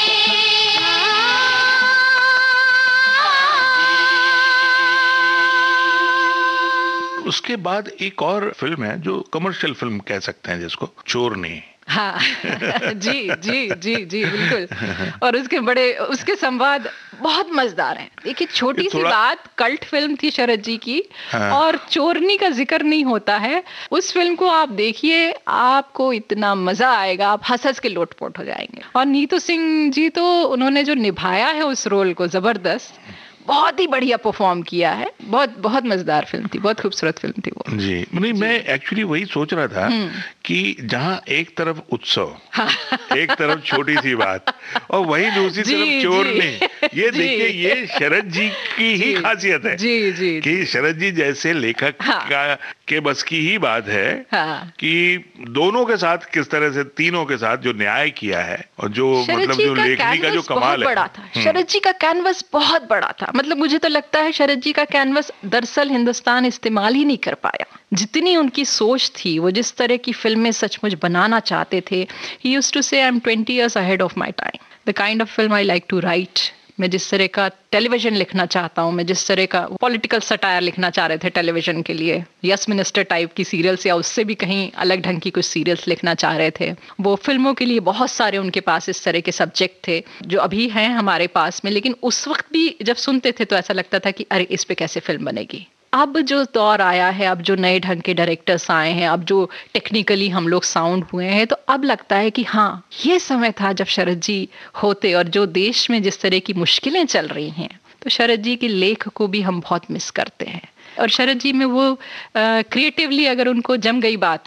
उसके बाद एक और फिल्म है जो कमर्शियल फिल्म कह सकते हैं जिसको, चोरनी। हाँ जी जी जी जी बिल्कुल। और उसके बड़े उसके संवाद बहुत मजेदार हैं। देखिए छोटी सी थोड़ा- बात, कल्ट फिल्म थी शरद जी की, हाँ। और चोरनी का जिक्र नहीं होता है। उस फिल्म को आप देखिए, आपको इतना मजा आएगा, आप हंस हंस के लोटपोट हो जाएंगे। और नीतू सिंह जी तो उन्होंने जो निभाया है उस रोल को, जबरदस्त, बहुत ही बढ़िया परफॉर्म किया है। बहुत बहुत मजेदार फिल्म थी, बहुत खूबसूरत फिल्म थी वो। जी नहीं, मैं एक्चुअली वही सोच रहा था कि जहाँ एक तरफ उत्सव, एक तरफ छोटी सी बात, और वही दूसरी जी, तरफ चोरनी, जी, ये जी। देखिए ये शरद जी की ही जी, खासियत है जी जी कि शरद जी जैसे लेखक हाँ। का के बस की ही बात है हाँ। कि दोनों के साथ किस तरह से, तीनों के साथ जो न्याय किया है, और जो शरद मतलब जी जो का लेखनी का जो कैनवस बहुत कमाल है। बड़ा था। शरद जी का कैनवस बहुत बड़ा था। मतलब मुझे तो लगता है शरद जी का कैनवस दरअसल हिंदुस्तान इस्तेमाल ही नहीं कर पाया। जितनी उनकी सोच थी, वो जिस तरह की फिल्में सचमुच बनाना चाहते थे, he used to say I'm twenty years ahead of my time. The kind of film I like to write, मैं जिस तरह का टेलीविजन लिखना चाहता हूँ, मैं जिस तरह का पॉलिटिकल सटायर लिखना चाह रहे थे टेलीविजन के लिए, यस मिनिस्टर टाइप की सीरियल्स या उससे भी कहीं अलग ढंग की कुछ सीरियल्स लिखना चाह रहे थे, वो फिल्मों के लिए बहुत सारे उनके पास इस तरह के सब्जेक्ट थे जो अभी हैं हमारे पास में। लेकिन उस वक्त भी जब सुनते थे तो ऐसा लगता था कि अरे इस पे कैसे फिल्म बनेगी। अब जो दौर आया है, अब जो नए ढंग के डायरेक्टर्स आए हैं, अब जो टेक्निकली हम लोग साउंड हुए हैं, तो अब लगता है कि हाँ, ये समय था जब शरद जी होते, और जो देश में जिस तरह की मुश्किलें चल रही हैं, तो शरद जी के लेख को भी हम बहुत मिस करते हैं। और शरद जी में वो क्रिएटिवली अगर उनको जम गई बात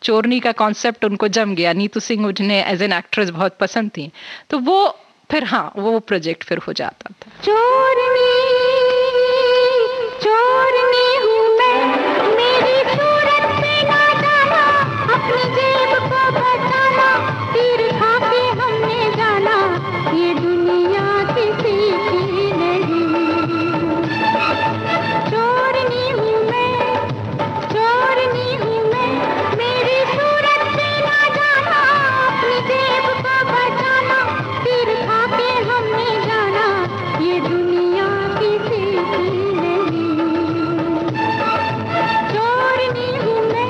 चोरनी का कॉन्सेप्ट उनको जम गया। नीतू सिंह उन्हें एज एन एक्ट्रेस बहुत पसंद थी, तो वो फिर हाँ वो प्रोजेक्ट फिर हो जाता था। चोरनी चोरनी हूँ मैं, मेरी सूरत पे ना जाना, अपनी जेब को बचाना, तीर खा के हमने जाना, ये दुनिया किसी की नहीं। चोरनी हूँ मैं, चोरनी हूँ मैं, मेरी सूरत पे ना जाना, अपनी जेब को बचाना, तीर खा के हमने जाना, ये दुनिया किसी की नहीं। चोरनी हूँ मैं।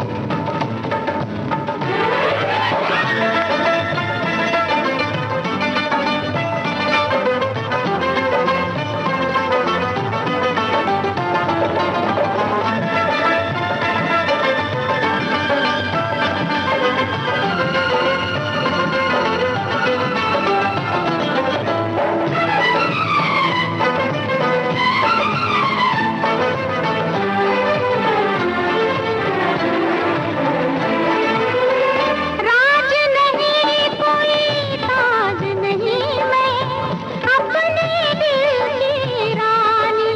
राज नहीं कोई ताज नहीं, मैं अपने दिल की रानी,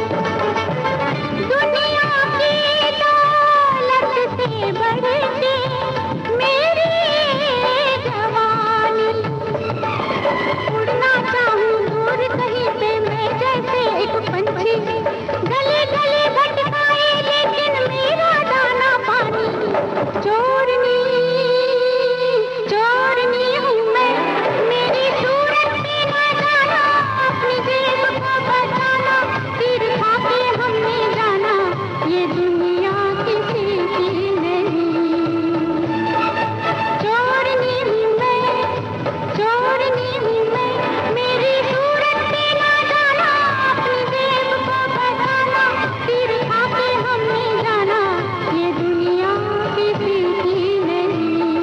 दुनिया की दौलत से बढ़ के मेरी जवानी। उड़ना चाहूँ दूर कहीं पे मैं जैसे एक पंछी, गले गले भटकाए लेकिन मेरा दाना पानी। चोरनी चोरनी हूँ मैं, मेरी सूरत पे ना जाना, अपनी जेब को बचाना, तीर खा के हमने जाना, ये दुनिया किसी की नहीं। चोरनी हूँ मैं, चोरनी हूँ मैं, मेरी सूरत पे ना जाना, अपनी जेब को बचाना, तीर खा के हमने जाना, ये दुनिया किसी की नहीं।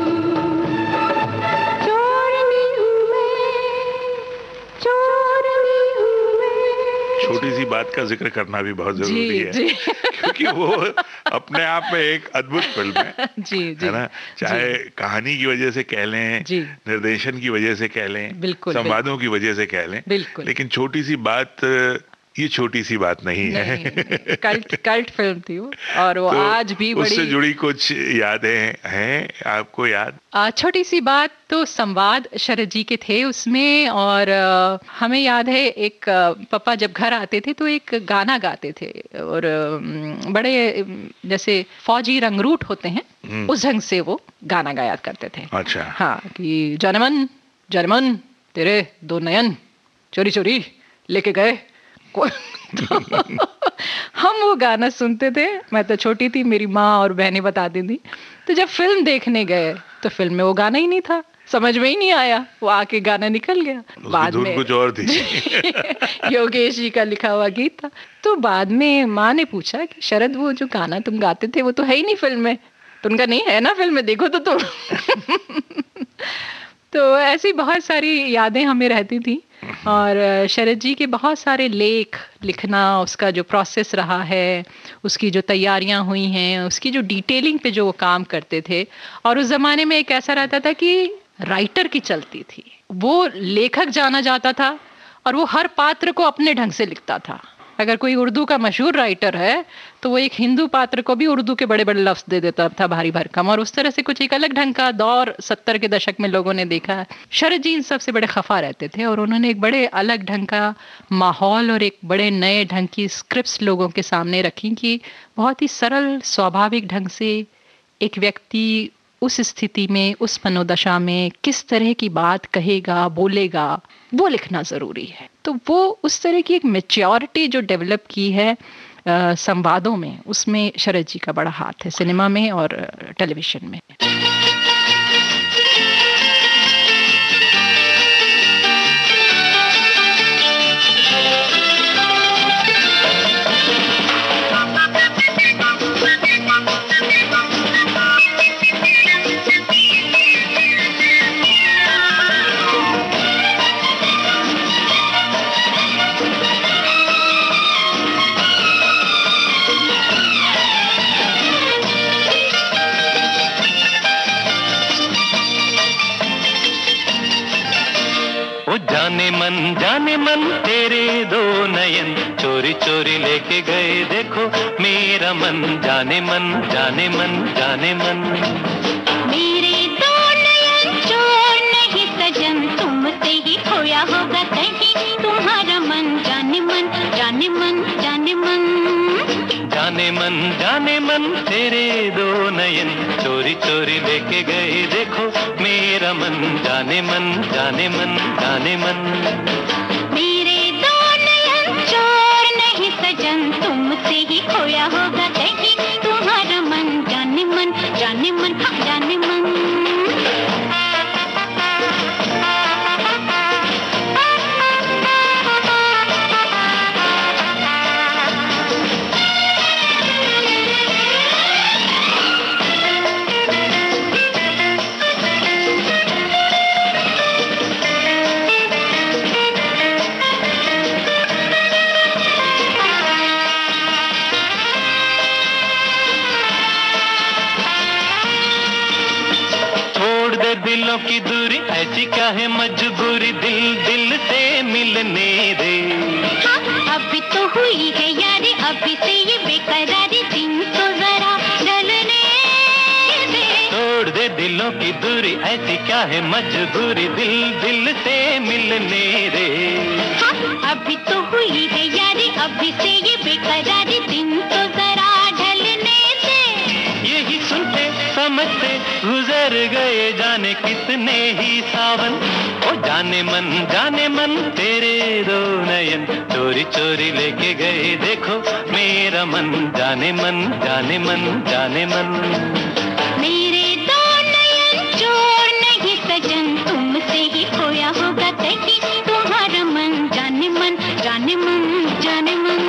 चोरनी हूँ मैं, चोरनी हूँ मैं। छोटी सी बात का जिक्र करना भी बहुत जरूरी जी है, जी क्योंकि वो अपने आप में एक अद्भुत फिल्म है, जी जी है ना। चाहे कहानी की वजह से कह लें, जी। निर्देशन की वजह से कह लें, बिल्कुल, संवादों की वजह से कह लें, बिल्कुल। लेकिन छोटी सी बात ये छोटी सी बात नहीं है। नहीं, नहीं, कल्ट कल्ट फिल्म थी वो, और वो तो आज भी उससे बड़ी जुड़ी कुछ यादें हैं आपको याद? आ, छोटी सी बात तो संवाद शरद जी के थे उसमें, और आ, हमें याद है एक आ, पापा जब घर आते थे तो एक गाना गाते थे, और अम, बड़े अम, जैसे फौजी रंगरूट होते हैं उस ढंग से वो गाना गाया करते थे। अच्छा। हाँ, कि जनमन जनमन तेरे दो नयन चोरी चोरी लेके गए। तो हम वो गाना सुनते थे, मैं तो छोटी थी, मेरी माँ और बहनें बताती थी। तो जब फिल्म देखने गए तो फिल्म में वो गाना ही नहीं था, समझ में ही नहीं आया, वो आके गाना निकल गया। बाद में कुछ और थी। योगेश जी का लिखा हुआ गीत था। तो बाद में माँ ने पूछा कि शरद वो जो गाना तुम गाते थे वो तो है ही नहीं फिल्म में। तो उनका नहीं है ना फिल्म में, देखो तो तुम। तो ऐसी बहुत सारी यादें हमें रहती थी, और शरद जी के बहुत सारे लेख लिखना, उसका जो प्रोसेस रहा है, उसकी जो तैयारियां हुई हैं, उसकी जो डिटेलिंग पे जो वो काम करते थे। और उस जमाने में एक ऐसा रहता था कि राइटर की चलती थी, वो लेखक जाना जाता था और वो हर पात्र को अपने ढंग से लिखता था। अगर कोई उर्दू का मशहूर राइटर है तो वो एक हिंदू पात्र को भी उर्दू के बड़े बड़े लफ्ज दे देता था, भारी भरकम, और उस तरह से कुछ एक अलग ढंग का दौर सत्तर के दशक में लोगों ने देखा है। शरद जी इन सबसे बड़े खफा रहते थे, और उन्होंने एक बड़े अलग ढंग का माहौल और एक बड़े नए ढंग की स्क्रिप्ट्स लोगों के सामने रखी कि बहुत ही सरल स्वाभाविक ढंग से एक व्यक्ति उस स्थिति में, उस मनोदशा में किस तरह की बात कहेगा, बोलेगा, वो लिखना ज़रूरी है। तो वो उस तरह की एक मैच्योरिटी जो डेवलप की है आ, संवादों में, उसमें शरद जी का बड़ा हाथ है, सिनेमा में और टेलीविजन में। जाने मन जाने मन तेरे दो नयन चोरी चोरी लेके गए देखो मेरा मन जाने मन जाने मन जाने मन मेरे दो नयन चोर नहीं सजन तुमसे ही खोया होगा कहीं तुम्हारा मन जाने मन जाने मन जाने मन जाने मन जाने मन तेरे दो नयन चोरी चोरी लेके गए देखो मेरा मन जाने मन जाने मन जाने मन मेरे दो नयन चोर नहीं सजन तुमसे ही खोया होगा कहीं तुम्हारा मन जाने मन जाने मन हाँ जाने मन दिलों की दूरी ऐसी क्या है मजबूरी दिल दिल से मिलने दे हाँ, अभी तो हुई है यारी अभी से ये बेकरारी दिन तो जरा ढलने दे तोड़ दे दिलों की दूरी ऐसी क्या है मजबूरी दिल दिल से मिलने दे हाँ, अभी तो हुई है यारी अभी से ये बेकरारी दिन तो जरा ढलने दे यही सुनते समझते गुजर गए जाने कितने ही सावन ओ जाने मन जाने मन तेरे दो नयन चोरी चोरी लेके गए देखो मेरा मन जाने मन जाने मन जाने मन मेरे दो नयन चोर नहीं सजन तुमसे ही खोया होगा कहीं तुम्हारा मन जाने मन जाने मन जाने मन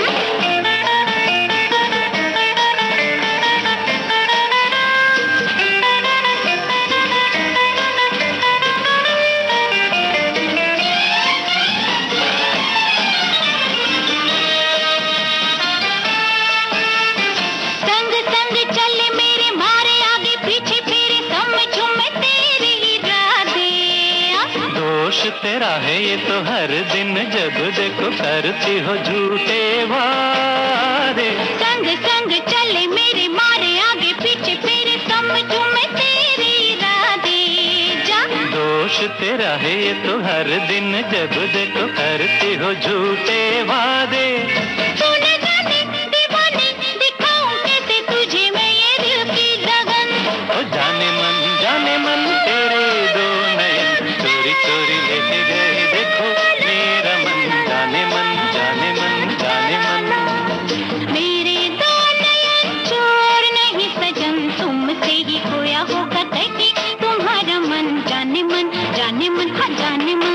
तेरा है ये तो हर दिन जब देखो करती हो झूठे वादे संग संग चले मेरे मारे आगे पीछे फिर समझूं मैं तेरे इरादे जा दोष तेरा है ये तो हर दिन जब देखो करती हो झूठे वादे तूने जाने दीवाने दिखाऊं कैसे तुझे मैं ये दिल की लगन ओ जाने मन जाने मन तेरे दो नयन चोरी चोरी लेके गए देखो मेरा मन जाने मन जाने मन जाने मन मेरे दो नयन चोर नहीं सजन तुमसे ही खोया होगा कहीं तुम्हारा मन जाने मन जाने मन हाँ जाने मन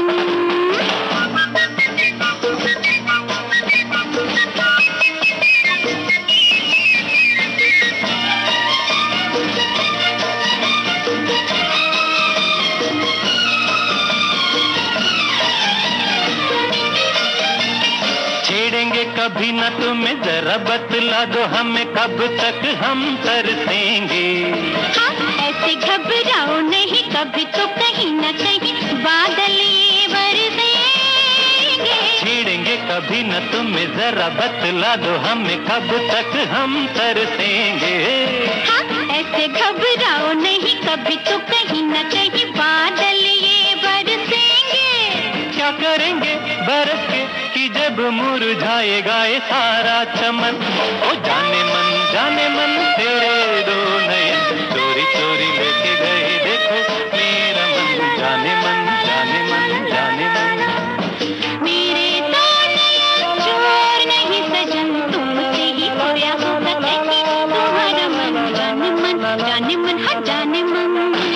कभी न तुम्हें जरा बतला दो हमें कब तक हम तरसेंगे हाँ, ऐसे घबराओ नहीं कभी तो कहीं न कहीं बादल ये बरसेंगे छेड़ेंगे कभी न तुम्हें जरा बतला दो हमें कब तक हम तरसेंगे हाँ, ऐसे घबराओ नहीं कभी तो कहीं न कहीं बादल ये बरसेंगे क्या करेंगे बरस के कि जब मुरझाएगा ये सारा चमन ओ जाने मन जाने मन तेरे दो नयन चोरी चोरी लेके गए देखो मेरा मन जाने मन जाने मन जाने मन मेरे दो नयन चोर नहीं सजन तुमसे ही खोया होगा कहीं तुम्हारा मन जाने मन जाने मन हाँ जाने मन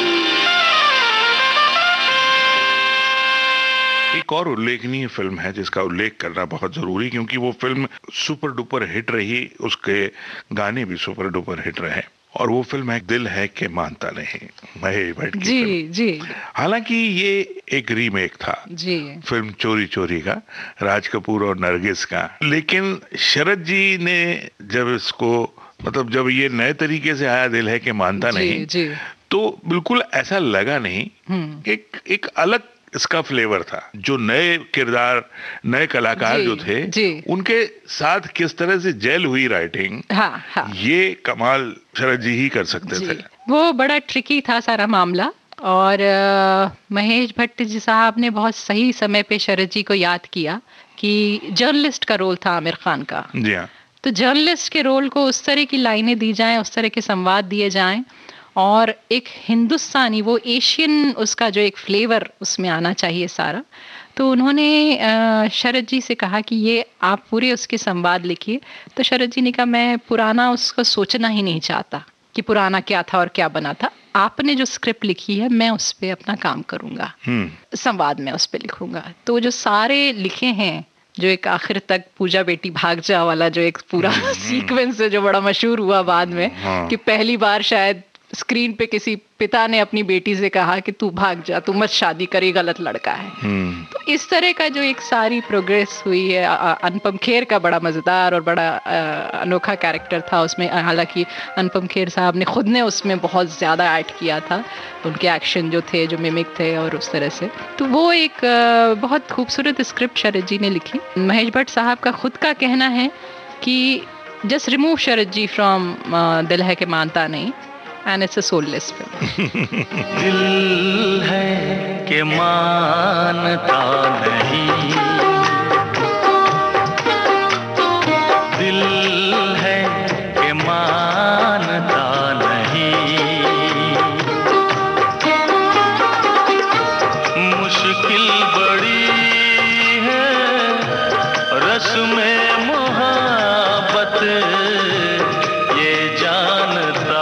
एक और उल्लेखनीय फिल्म है जिसका उल्लेख करना बहुत जरूरी क्योंकि वो फिल्म सुपर डुपर हिट रही उसके गाने भी सुपर डुपर हिट रहे और वो फिल्म है दिल है कि मानता नहीं महेश भट्ट की जी फिल्म। जी हालांकि ये एक रीमेक था जी फिल्म चोरी चोरी का राज कपूर और नरगिस का लेकिन शरद जी ने जब इसको मतलब जब ये नए तरीके से आया दिल है कि मानता जी, नहीं जी। तो बिल्कुल ऐसा लगा नहीं एक एक अलग इसका फ्लेवर था। जो नए किरदार, नए कलाकार जी, जो थे जी। उनके साथ किस तरह से जेल हुई राइटिंग, हाँ, हाँ। ये कमाल शरद जी ही कर सकते जी, थे। वो बड़ा ट्रिकी था सारा मामला। और अ, महेश भट्ट जी साहब ने बहुत सही समय पे शरद जी को याद किया कि जर्नलिस्ट का रोल था आमिर खान का। जी हाँ। तो जर्नलिस्ट के रोल को उस तरह की लाइनें दी जाएं, उस तरह के संवाद दिए जाएं, और एक हिंदुस्तानी, वो एशियन, उसका जो एक फ्लेवर उसमें आना चाहिए सारा। तो उन्होंने अ, शरद जी से कहा कि ये आप पूरे उसके संवाद लिखिए। तो शरद जी ने कहा मैं पुराना उसको सोचना ही नहीं चाहता कि पुराना क्या था और क्या बना था। आपने जो स्क्रिप्ट लिखी है मैं उस पर अपना काम करूंगा, संवाद में उस पर लिखूंगा। तो जो सारे लिखे हैं, जो एक आखिर तक पूजा बेटी भाग जा वाला जो एक पूरा सीक्वेंस है जो बड़ा मशहूर हुआ बाद में, हाँ। कि पहली बार शायद स्क्रीन पे किसी पिता ने अपनी बेटी से कहा कि तू भाग जा, तू मत शादी कर, ये गलत लड़का है। तो इस तरह का जो एक सारी प्रोग्रेस हुई है। अनुपम खेर का बड़ा मजेदार और बड़ा आ, अनोखा कैरेक्टर था उसमें। हालांकि अनुपम खेर साहब ने खुद ने उसमें बहुत ज्यादा ऐड किया था, उनके एक्शन जो थे, जो मिमिक थे और उस तरह से। तो वो एक आ, बहुत खूबसूरत स्क्रिप्ट शरद जी ने लिखी। महेश भट्ट साहब का खुद का कहना है कि just remove Sharad ji from दिल है के मानता नहीं, and it's a soulless film. दिल है कि मानता नहीं, दिल है कि मानता नहीं, मुश्किल बड़ी है रस्म मोहब्बत, ये जानता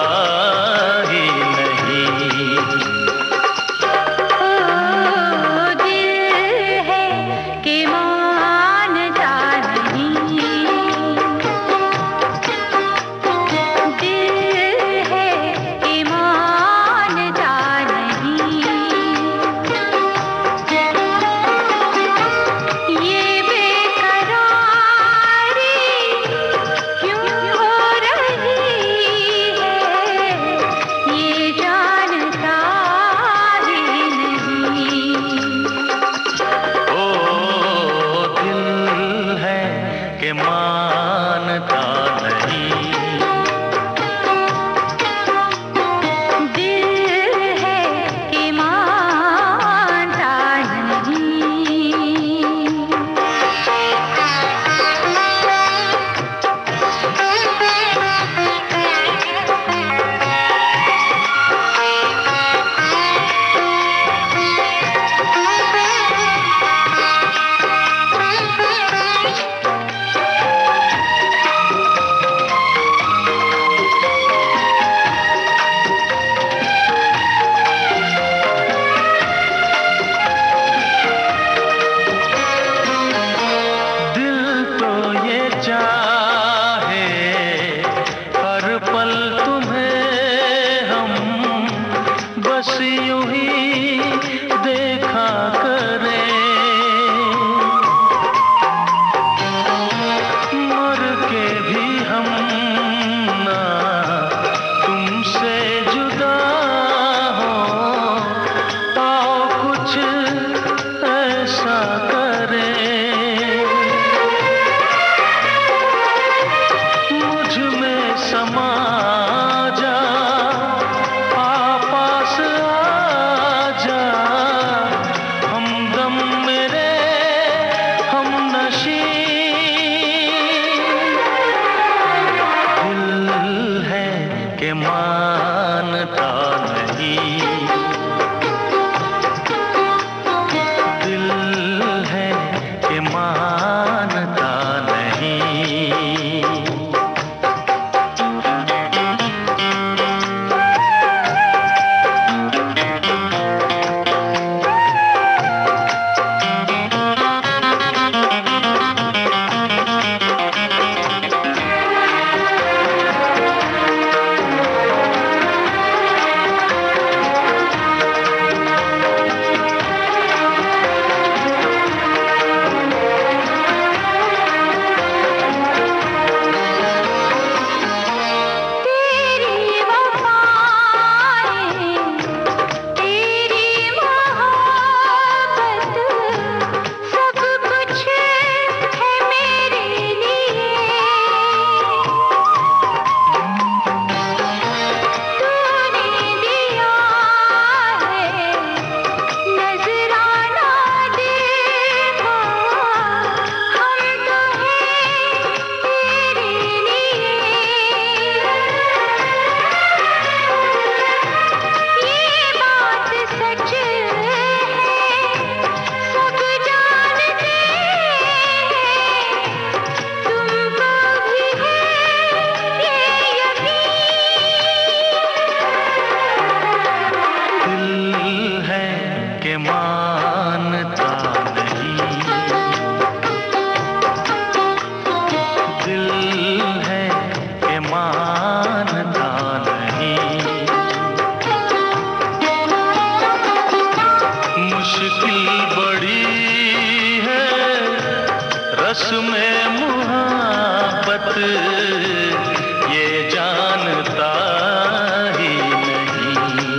बस में मुहब्बत ये जानता ही नहीं।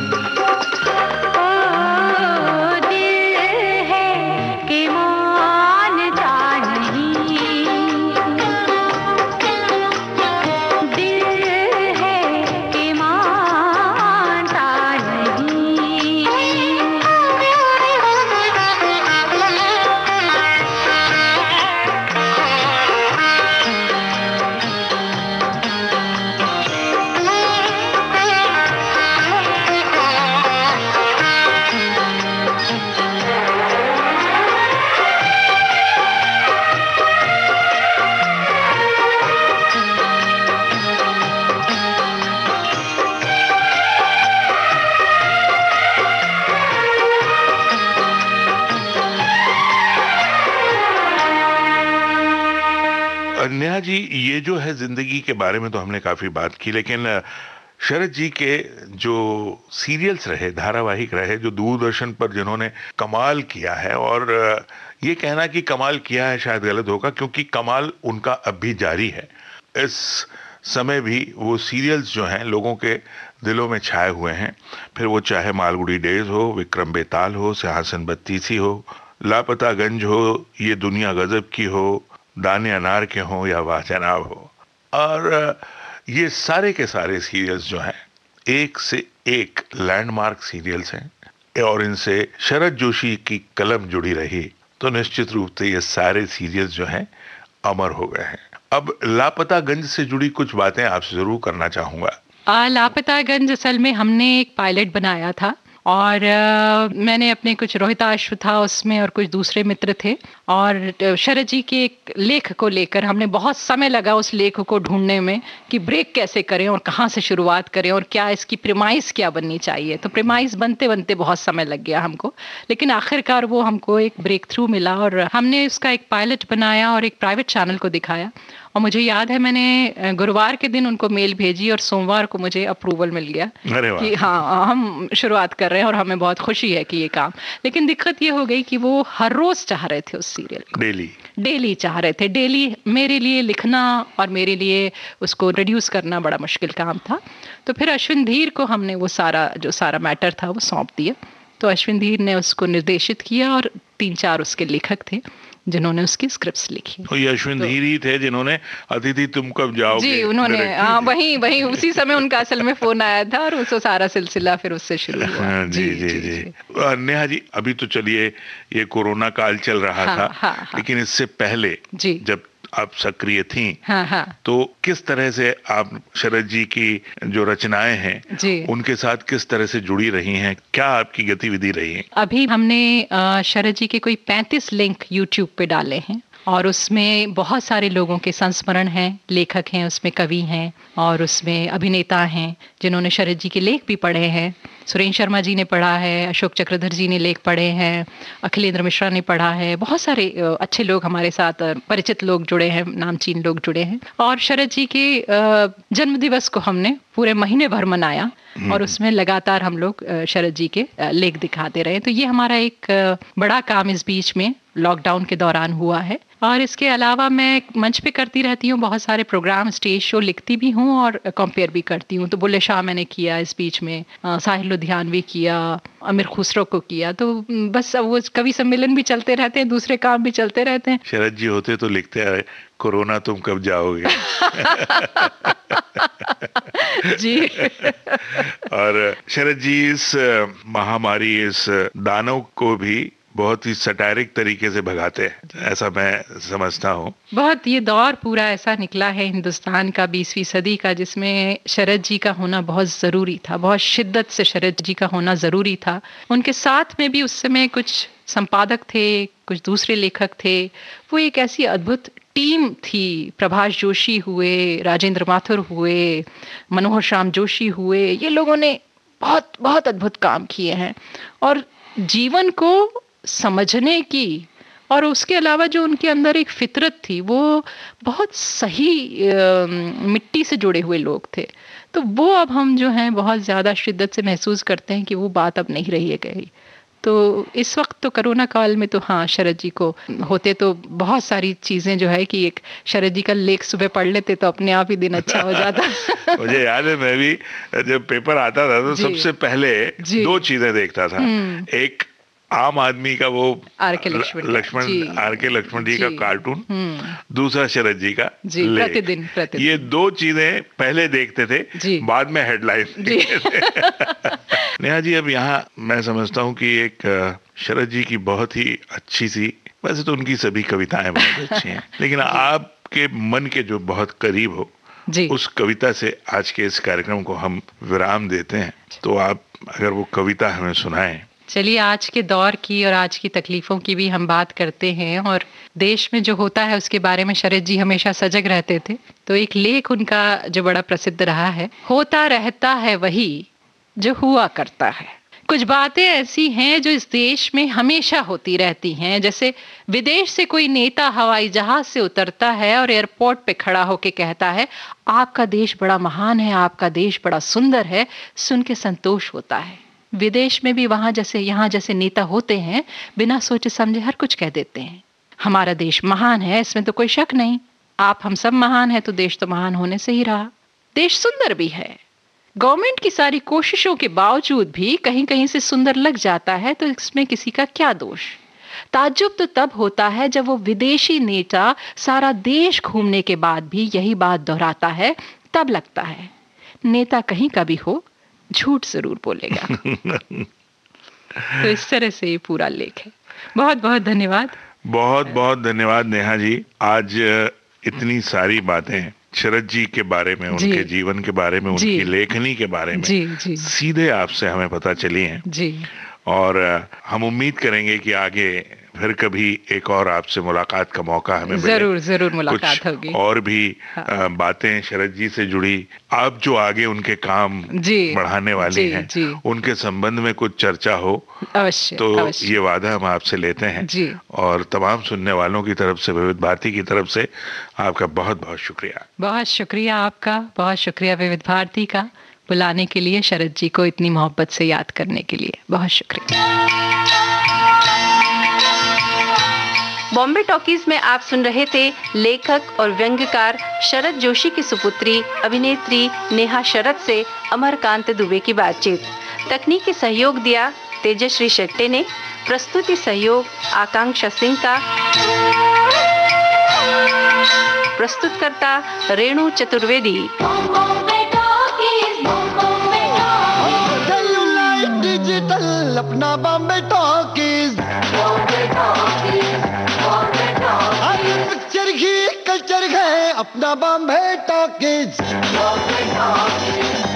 ओ दिल है कि मानता नहीं, दिल है कि मानता नहीं। नेहा जी, ये जो है जिंदगी के बारे में तो हमने काफी बात की, लेकिन शरद जी के जो सीरियल्स रहे, धारावाहिक रहे, जो दूरदर्शन पर जिन्होंने कमाल किया है, और ये कहना कि कमाल किया है शायद गलत होगा, क्योंकि कमाल उनका अब भी जारी है। इस समय भी वो सीरियल्स जो हैं लोगों के दिलों में छाए हुए हैं, फिर वो चाहे मालगुडी डेज हो, विक्रम बेताल हो, सिंहासन बत्तीसी हो, लापता गंज हो, ये दुनिया गजब की हो, दाने अनार के हों या वाह जनाब हो। और ये सारे के सारे सीरियल्स जो हैं एक से एक लैंडमार्क सीरियल्स हैं, और इनसे शरद जोशी की कलम जुड़ी रही तो निश्चित रूप से ये सारे सीरियल्स जो हैं अमर हो गए हैं। अब लापता गंज से जुड़ी कुछ बातें आपसे जरूर करना चाहूंगा। आ, लापता गंज असल में हमने एक पायलट बनाया था, और आ, मैंने अपने कुछ रोहिताश्व था उसमें और कुछ दूसरे मित्र थे, और शरद जी के एक लेख को लेकर हमने बहुत समय लगा उस लेख को ढूंढने में कि ब्रेक कैसे करें और कहाँ से शुरुआत करें और क्या इसकी प्रीमाइस क्या बननी चाहिए। तो प्रीमाइस बनते बनते बहुत समय लग गया हमको, लेकिन आखिरकार वो हमको एक ब्रेक थ्रू मिला और हमने उसका एक पायलट बनाया और एक प्राइवेट चैनल को दिखाया। और मुझे याद है मैंने गुरुवार के दिन उनको मेल भेजी और सोमवार को मुझे अप्रूवल मिल गया कि हाँ हम शुरुआत कर रहे हैं, और हमें बहुत खुशी है कि ये काम। लेकिन दिक्कत ये हो गई कि वो हर रोज चाह रहे थे उस सीरियल को, डेली डेली चाह रहे थे, डेली। मेरे लिए लिखना और मेरे लिए उसको रिड्यूस करना बड़ा मुश्किल काम था। तो फिर अश्विन धीर को हमने वो सारा जो सारा मैटर था वो सौंप दिया। तो अश्विन धीर ने उसको निर्देशित किया और तीन चार उसके लेखक थे जिन्होंने उसकी स्क्रिप्ट्स लिखी। तो ये अश्विन तो, धीर ही थे जिन्होंने अतिथि तुम कब जाओगे जी उन्होंने हाँ वहीं वहीं उसी समय उनका असल में फोन आया था और उसको सारा सिलसिला फिर उससे शुरू हुआ। हाँ, जी जी जी, जी, जी। नेहा जी, अभी तो चलिए ये कोरोना काल चल रहा हाँ, था हाँ, हाँ, लेकिन इससे पहले जी जब आप सक्रिय थी हाँ, हाँ, तो किस तरह से आप शरद जी की जो रचनाएं हैं जी उनके साथ किस तरह से जुड़ी रही हैं, क्या आपकी गतिविधि रही है? अभी हमने शरद जी के कोई पैंतीस लिंक यूट्यूब पे डाले हैं और उसमें बहुत सारे लोगों के संस्मरण हैं, लेखक हैं, उसमें कवि हैं और उसमें अभिनेता हैं जिन्होंने शरद जी के लेख भी पढ़े हैं। सुरेंद्र शर्मा जी ने पढ़ा है, अशोक चक्रधर जी ने लेख पढ़े हैं, अखिलेंद्र मिश्रा ने पढ़ा है, बहुत सारे अच्छे लोग हमारे साथ परिचित लोग जुड़े हैं, नामचीन लोग जुड़े हैं। और शरद जी के जन्म दिवस को हमने पूरे महीने भर मनाया और उसमें लगातार हम लोग शरद जी के लेख दिखाते रहे। तो ये हमारा एक बड़ा काम इस बीच में लॉकडाउन के दौरान हुआ है। और इसके अलावा मैं मंच पे करती रहती हूँ बहुत सारे प्रोग्राम, स्टेज शो लिखती भी हूँ और कंपेयर भी करती हूँ। तो बुल्ले शाह मैंने किया इस बीच में, साहिल लुधियानवी किया, अमीर खुसरो को किया। तो बस वो कवि सम्मेलन भी चलते रहते हैं, दूसरे काम भी चलते रहते हैं। शरद जी होते तो लिखते हैं कोरोना तुम कब जाओगे जी और शरद जी इस महामारी, इस दानव को भी बहुत ही सटायरिक तरीके से भगाते हैं, ऐसा मैं समझता हूँ। बहुत ये दौर पूरा ऐसा निकला है हिंदुस्तान का बीसवीं सदी का जिसमें शरद जी का होना बहुत ज़रूरी था, बहुत शिद्दत से शरद जी का होना ज़रूरी था। उनके साथ में भी उस समय कुछ संपादक थे, कुछ दूसरे लेखक थे। वो एक ऐसी अद्भुत टीम थी। प्रभाष जोशी हुए, राजेंद्र माथुर हुए, मनोहर श्याम जोशी हुए, ये लोगों ने बहुत बहुत अद्भुत काम किए हैं और जीवन को समझने की, और उसके अलावा जो उनके अंदर एक फितरत थी वो बहुत सही आ, मिट्टी से जुड़े हुए लोग थे। तो वो अब हम जो हैं बहुत ज़्यादा शिद्दत से महसूस करते हैं कि वो बात अब नहीं रही है गई। तो इस वक्त तो कोरोना काल में तो हाँ, शरद जी को होते तो बहुत सारी चीजें जो है कि एक शरद जी का लेख सुबह पढ़ लेते तो अपने आप ही दिन अच्छा हो जाता। मुझे याद है, मैं भी जब पेपर आता था तो सबसे पहले दो चीजें देखता था। एक आम आदमी का वो आर के लक्ष्मण लक्ष्मण आर के लक्ष्मण जी का कार्टून, दूसरा शरद जी का लेख। प्रतिदिन प्रतिदिन ये दो चीजें पहले देखते थे, बाद में हेडलाइन। नेहा जी, अब यहाँ मैं समझता हूँ कि एक शरद जी की बहुत ही अच्छी सी, वैसे तो उनकी सभी कविताएं बहुत अच्छी हैं, लेकिन आपके मन के जो बहुत करीब हो जी, उस कविता से आज के इस कार्यक्रम को हम विराम देते हैं। तो आप अगर वो कविता हमें सुनाएं। चलिए, आज के दौर की और आज की तकलीफों की भी हम बात करते हैं और देश में जो होता है उसके बारे में शरद जी हमेशा सजग रहते थे। तो एक लेख उनका जो बड़ा प्रसिद्ध रहा है, होता रहता है वही जो हुआ करता है। कुछ बातें ऐसी हैं जो इस देश में हमेशा होती रहती हैं, जैसे विदेश से कोई नेता हवाई जहाज से उतरता है और एयरपोर्ट पे खड़ा होके कहता है, आपका देश बड़ा महान है, आपका देश बड़ा सुंदर है। सुन के संतोष होता है। विदेश में भी वहां जैसे यहाँ जैसे नेता होते हैं, बिना सोचे समझे हर कुछ कह देते हैं। हमारा देश महान है, इसमें तो कोई शक नहीं। आप हम सब महान है तो देश तो महान होने से ही रहा। देश सुंदर भी है। गवर्नमेंट की सारी कोशिशों के बावजूद भी कहीं कहीं से सुंदर लग जाता है, तो इसमें किसी का क्या दोष। ताज्जुब तो तब होता है जब वो विदेशी नेता सारा देश घूमने के बाद भी यही बात दोहराता है, तब लगता है नेता कहीं का भी हो झूठ जरूर बोलेगा। तो इस तरह से ये पूरा लेख है। बहुत बहुत धन्यवाद। बहुत बहुत धन्यवाद नेहा जी। आज इतनी सारी बातें शरद जी के बारे में, उनके जीवन के बारे में, उनकी लेखनी के बारे में जी, जी। सीधे आपसे हमें पता चली हैं जी। और हम उम्मीद करेंगे कि आगे फिर कभी एक और आपसे मुलाकात का मौका हमें मिले। जरूर जरूर मुलाकात कुछ होगी। और भी हाँ। बातें शरद जी से जुड़ी, आप जो आगे उनके काम जी, बढ़ाने वाली जी, हैं, जी। उनके संबंध में कुछ चर्चा हो अवश्य तो अवश्य। ये वादा हम आपसे लेते हैं जी। और तमाम सुनने वालों की तरफ से, विविध भारती की तरफ से आपका बहुत बहुत शुक्रिया। बहुत शुक्रिया आपका, बहुत शुक्रिया विविध भारती का बुलाने के लिए, शरद जी को इतनी मोहब्बत से याद करने के लिए बहुत शुक्रिया। बॉम्बे टॉकीज में आप सुन रहे थे लेखक और व्यंग्यकार शरद जोशी की सुपुत्री अभिनेत्री नेहा शरद से अमरकांत दुबे की बातचीत। तकनीकी सहयोग दिया तेजश्री शेट्टे ने। प्रस्तुति सहयोग आकांक्षा सिंह का। प्रस्तुतकर्ता रेणु चतुर्वेदी। डिजिटल अपना बॉम्बे टॉकीज, पिक्चर की कल्चर है अपना बॉम्बे टॉकीज।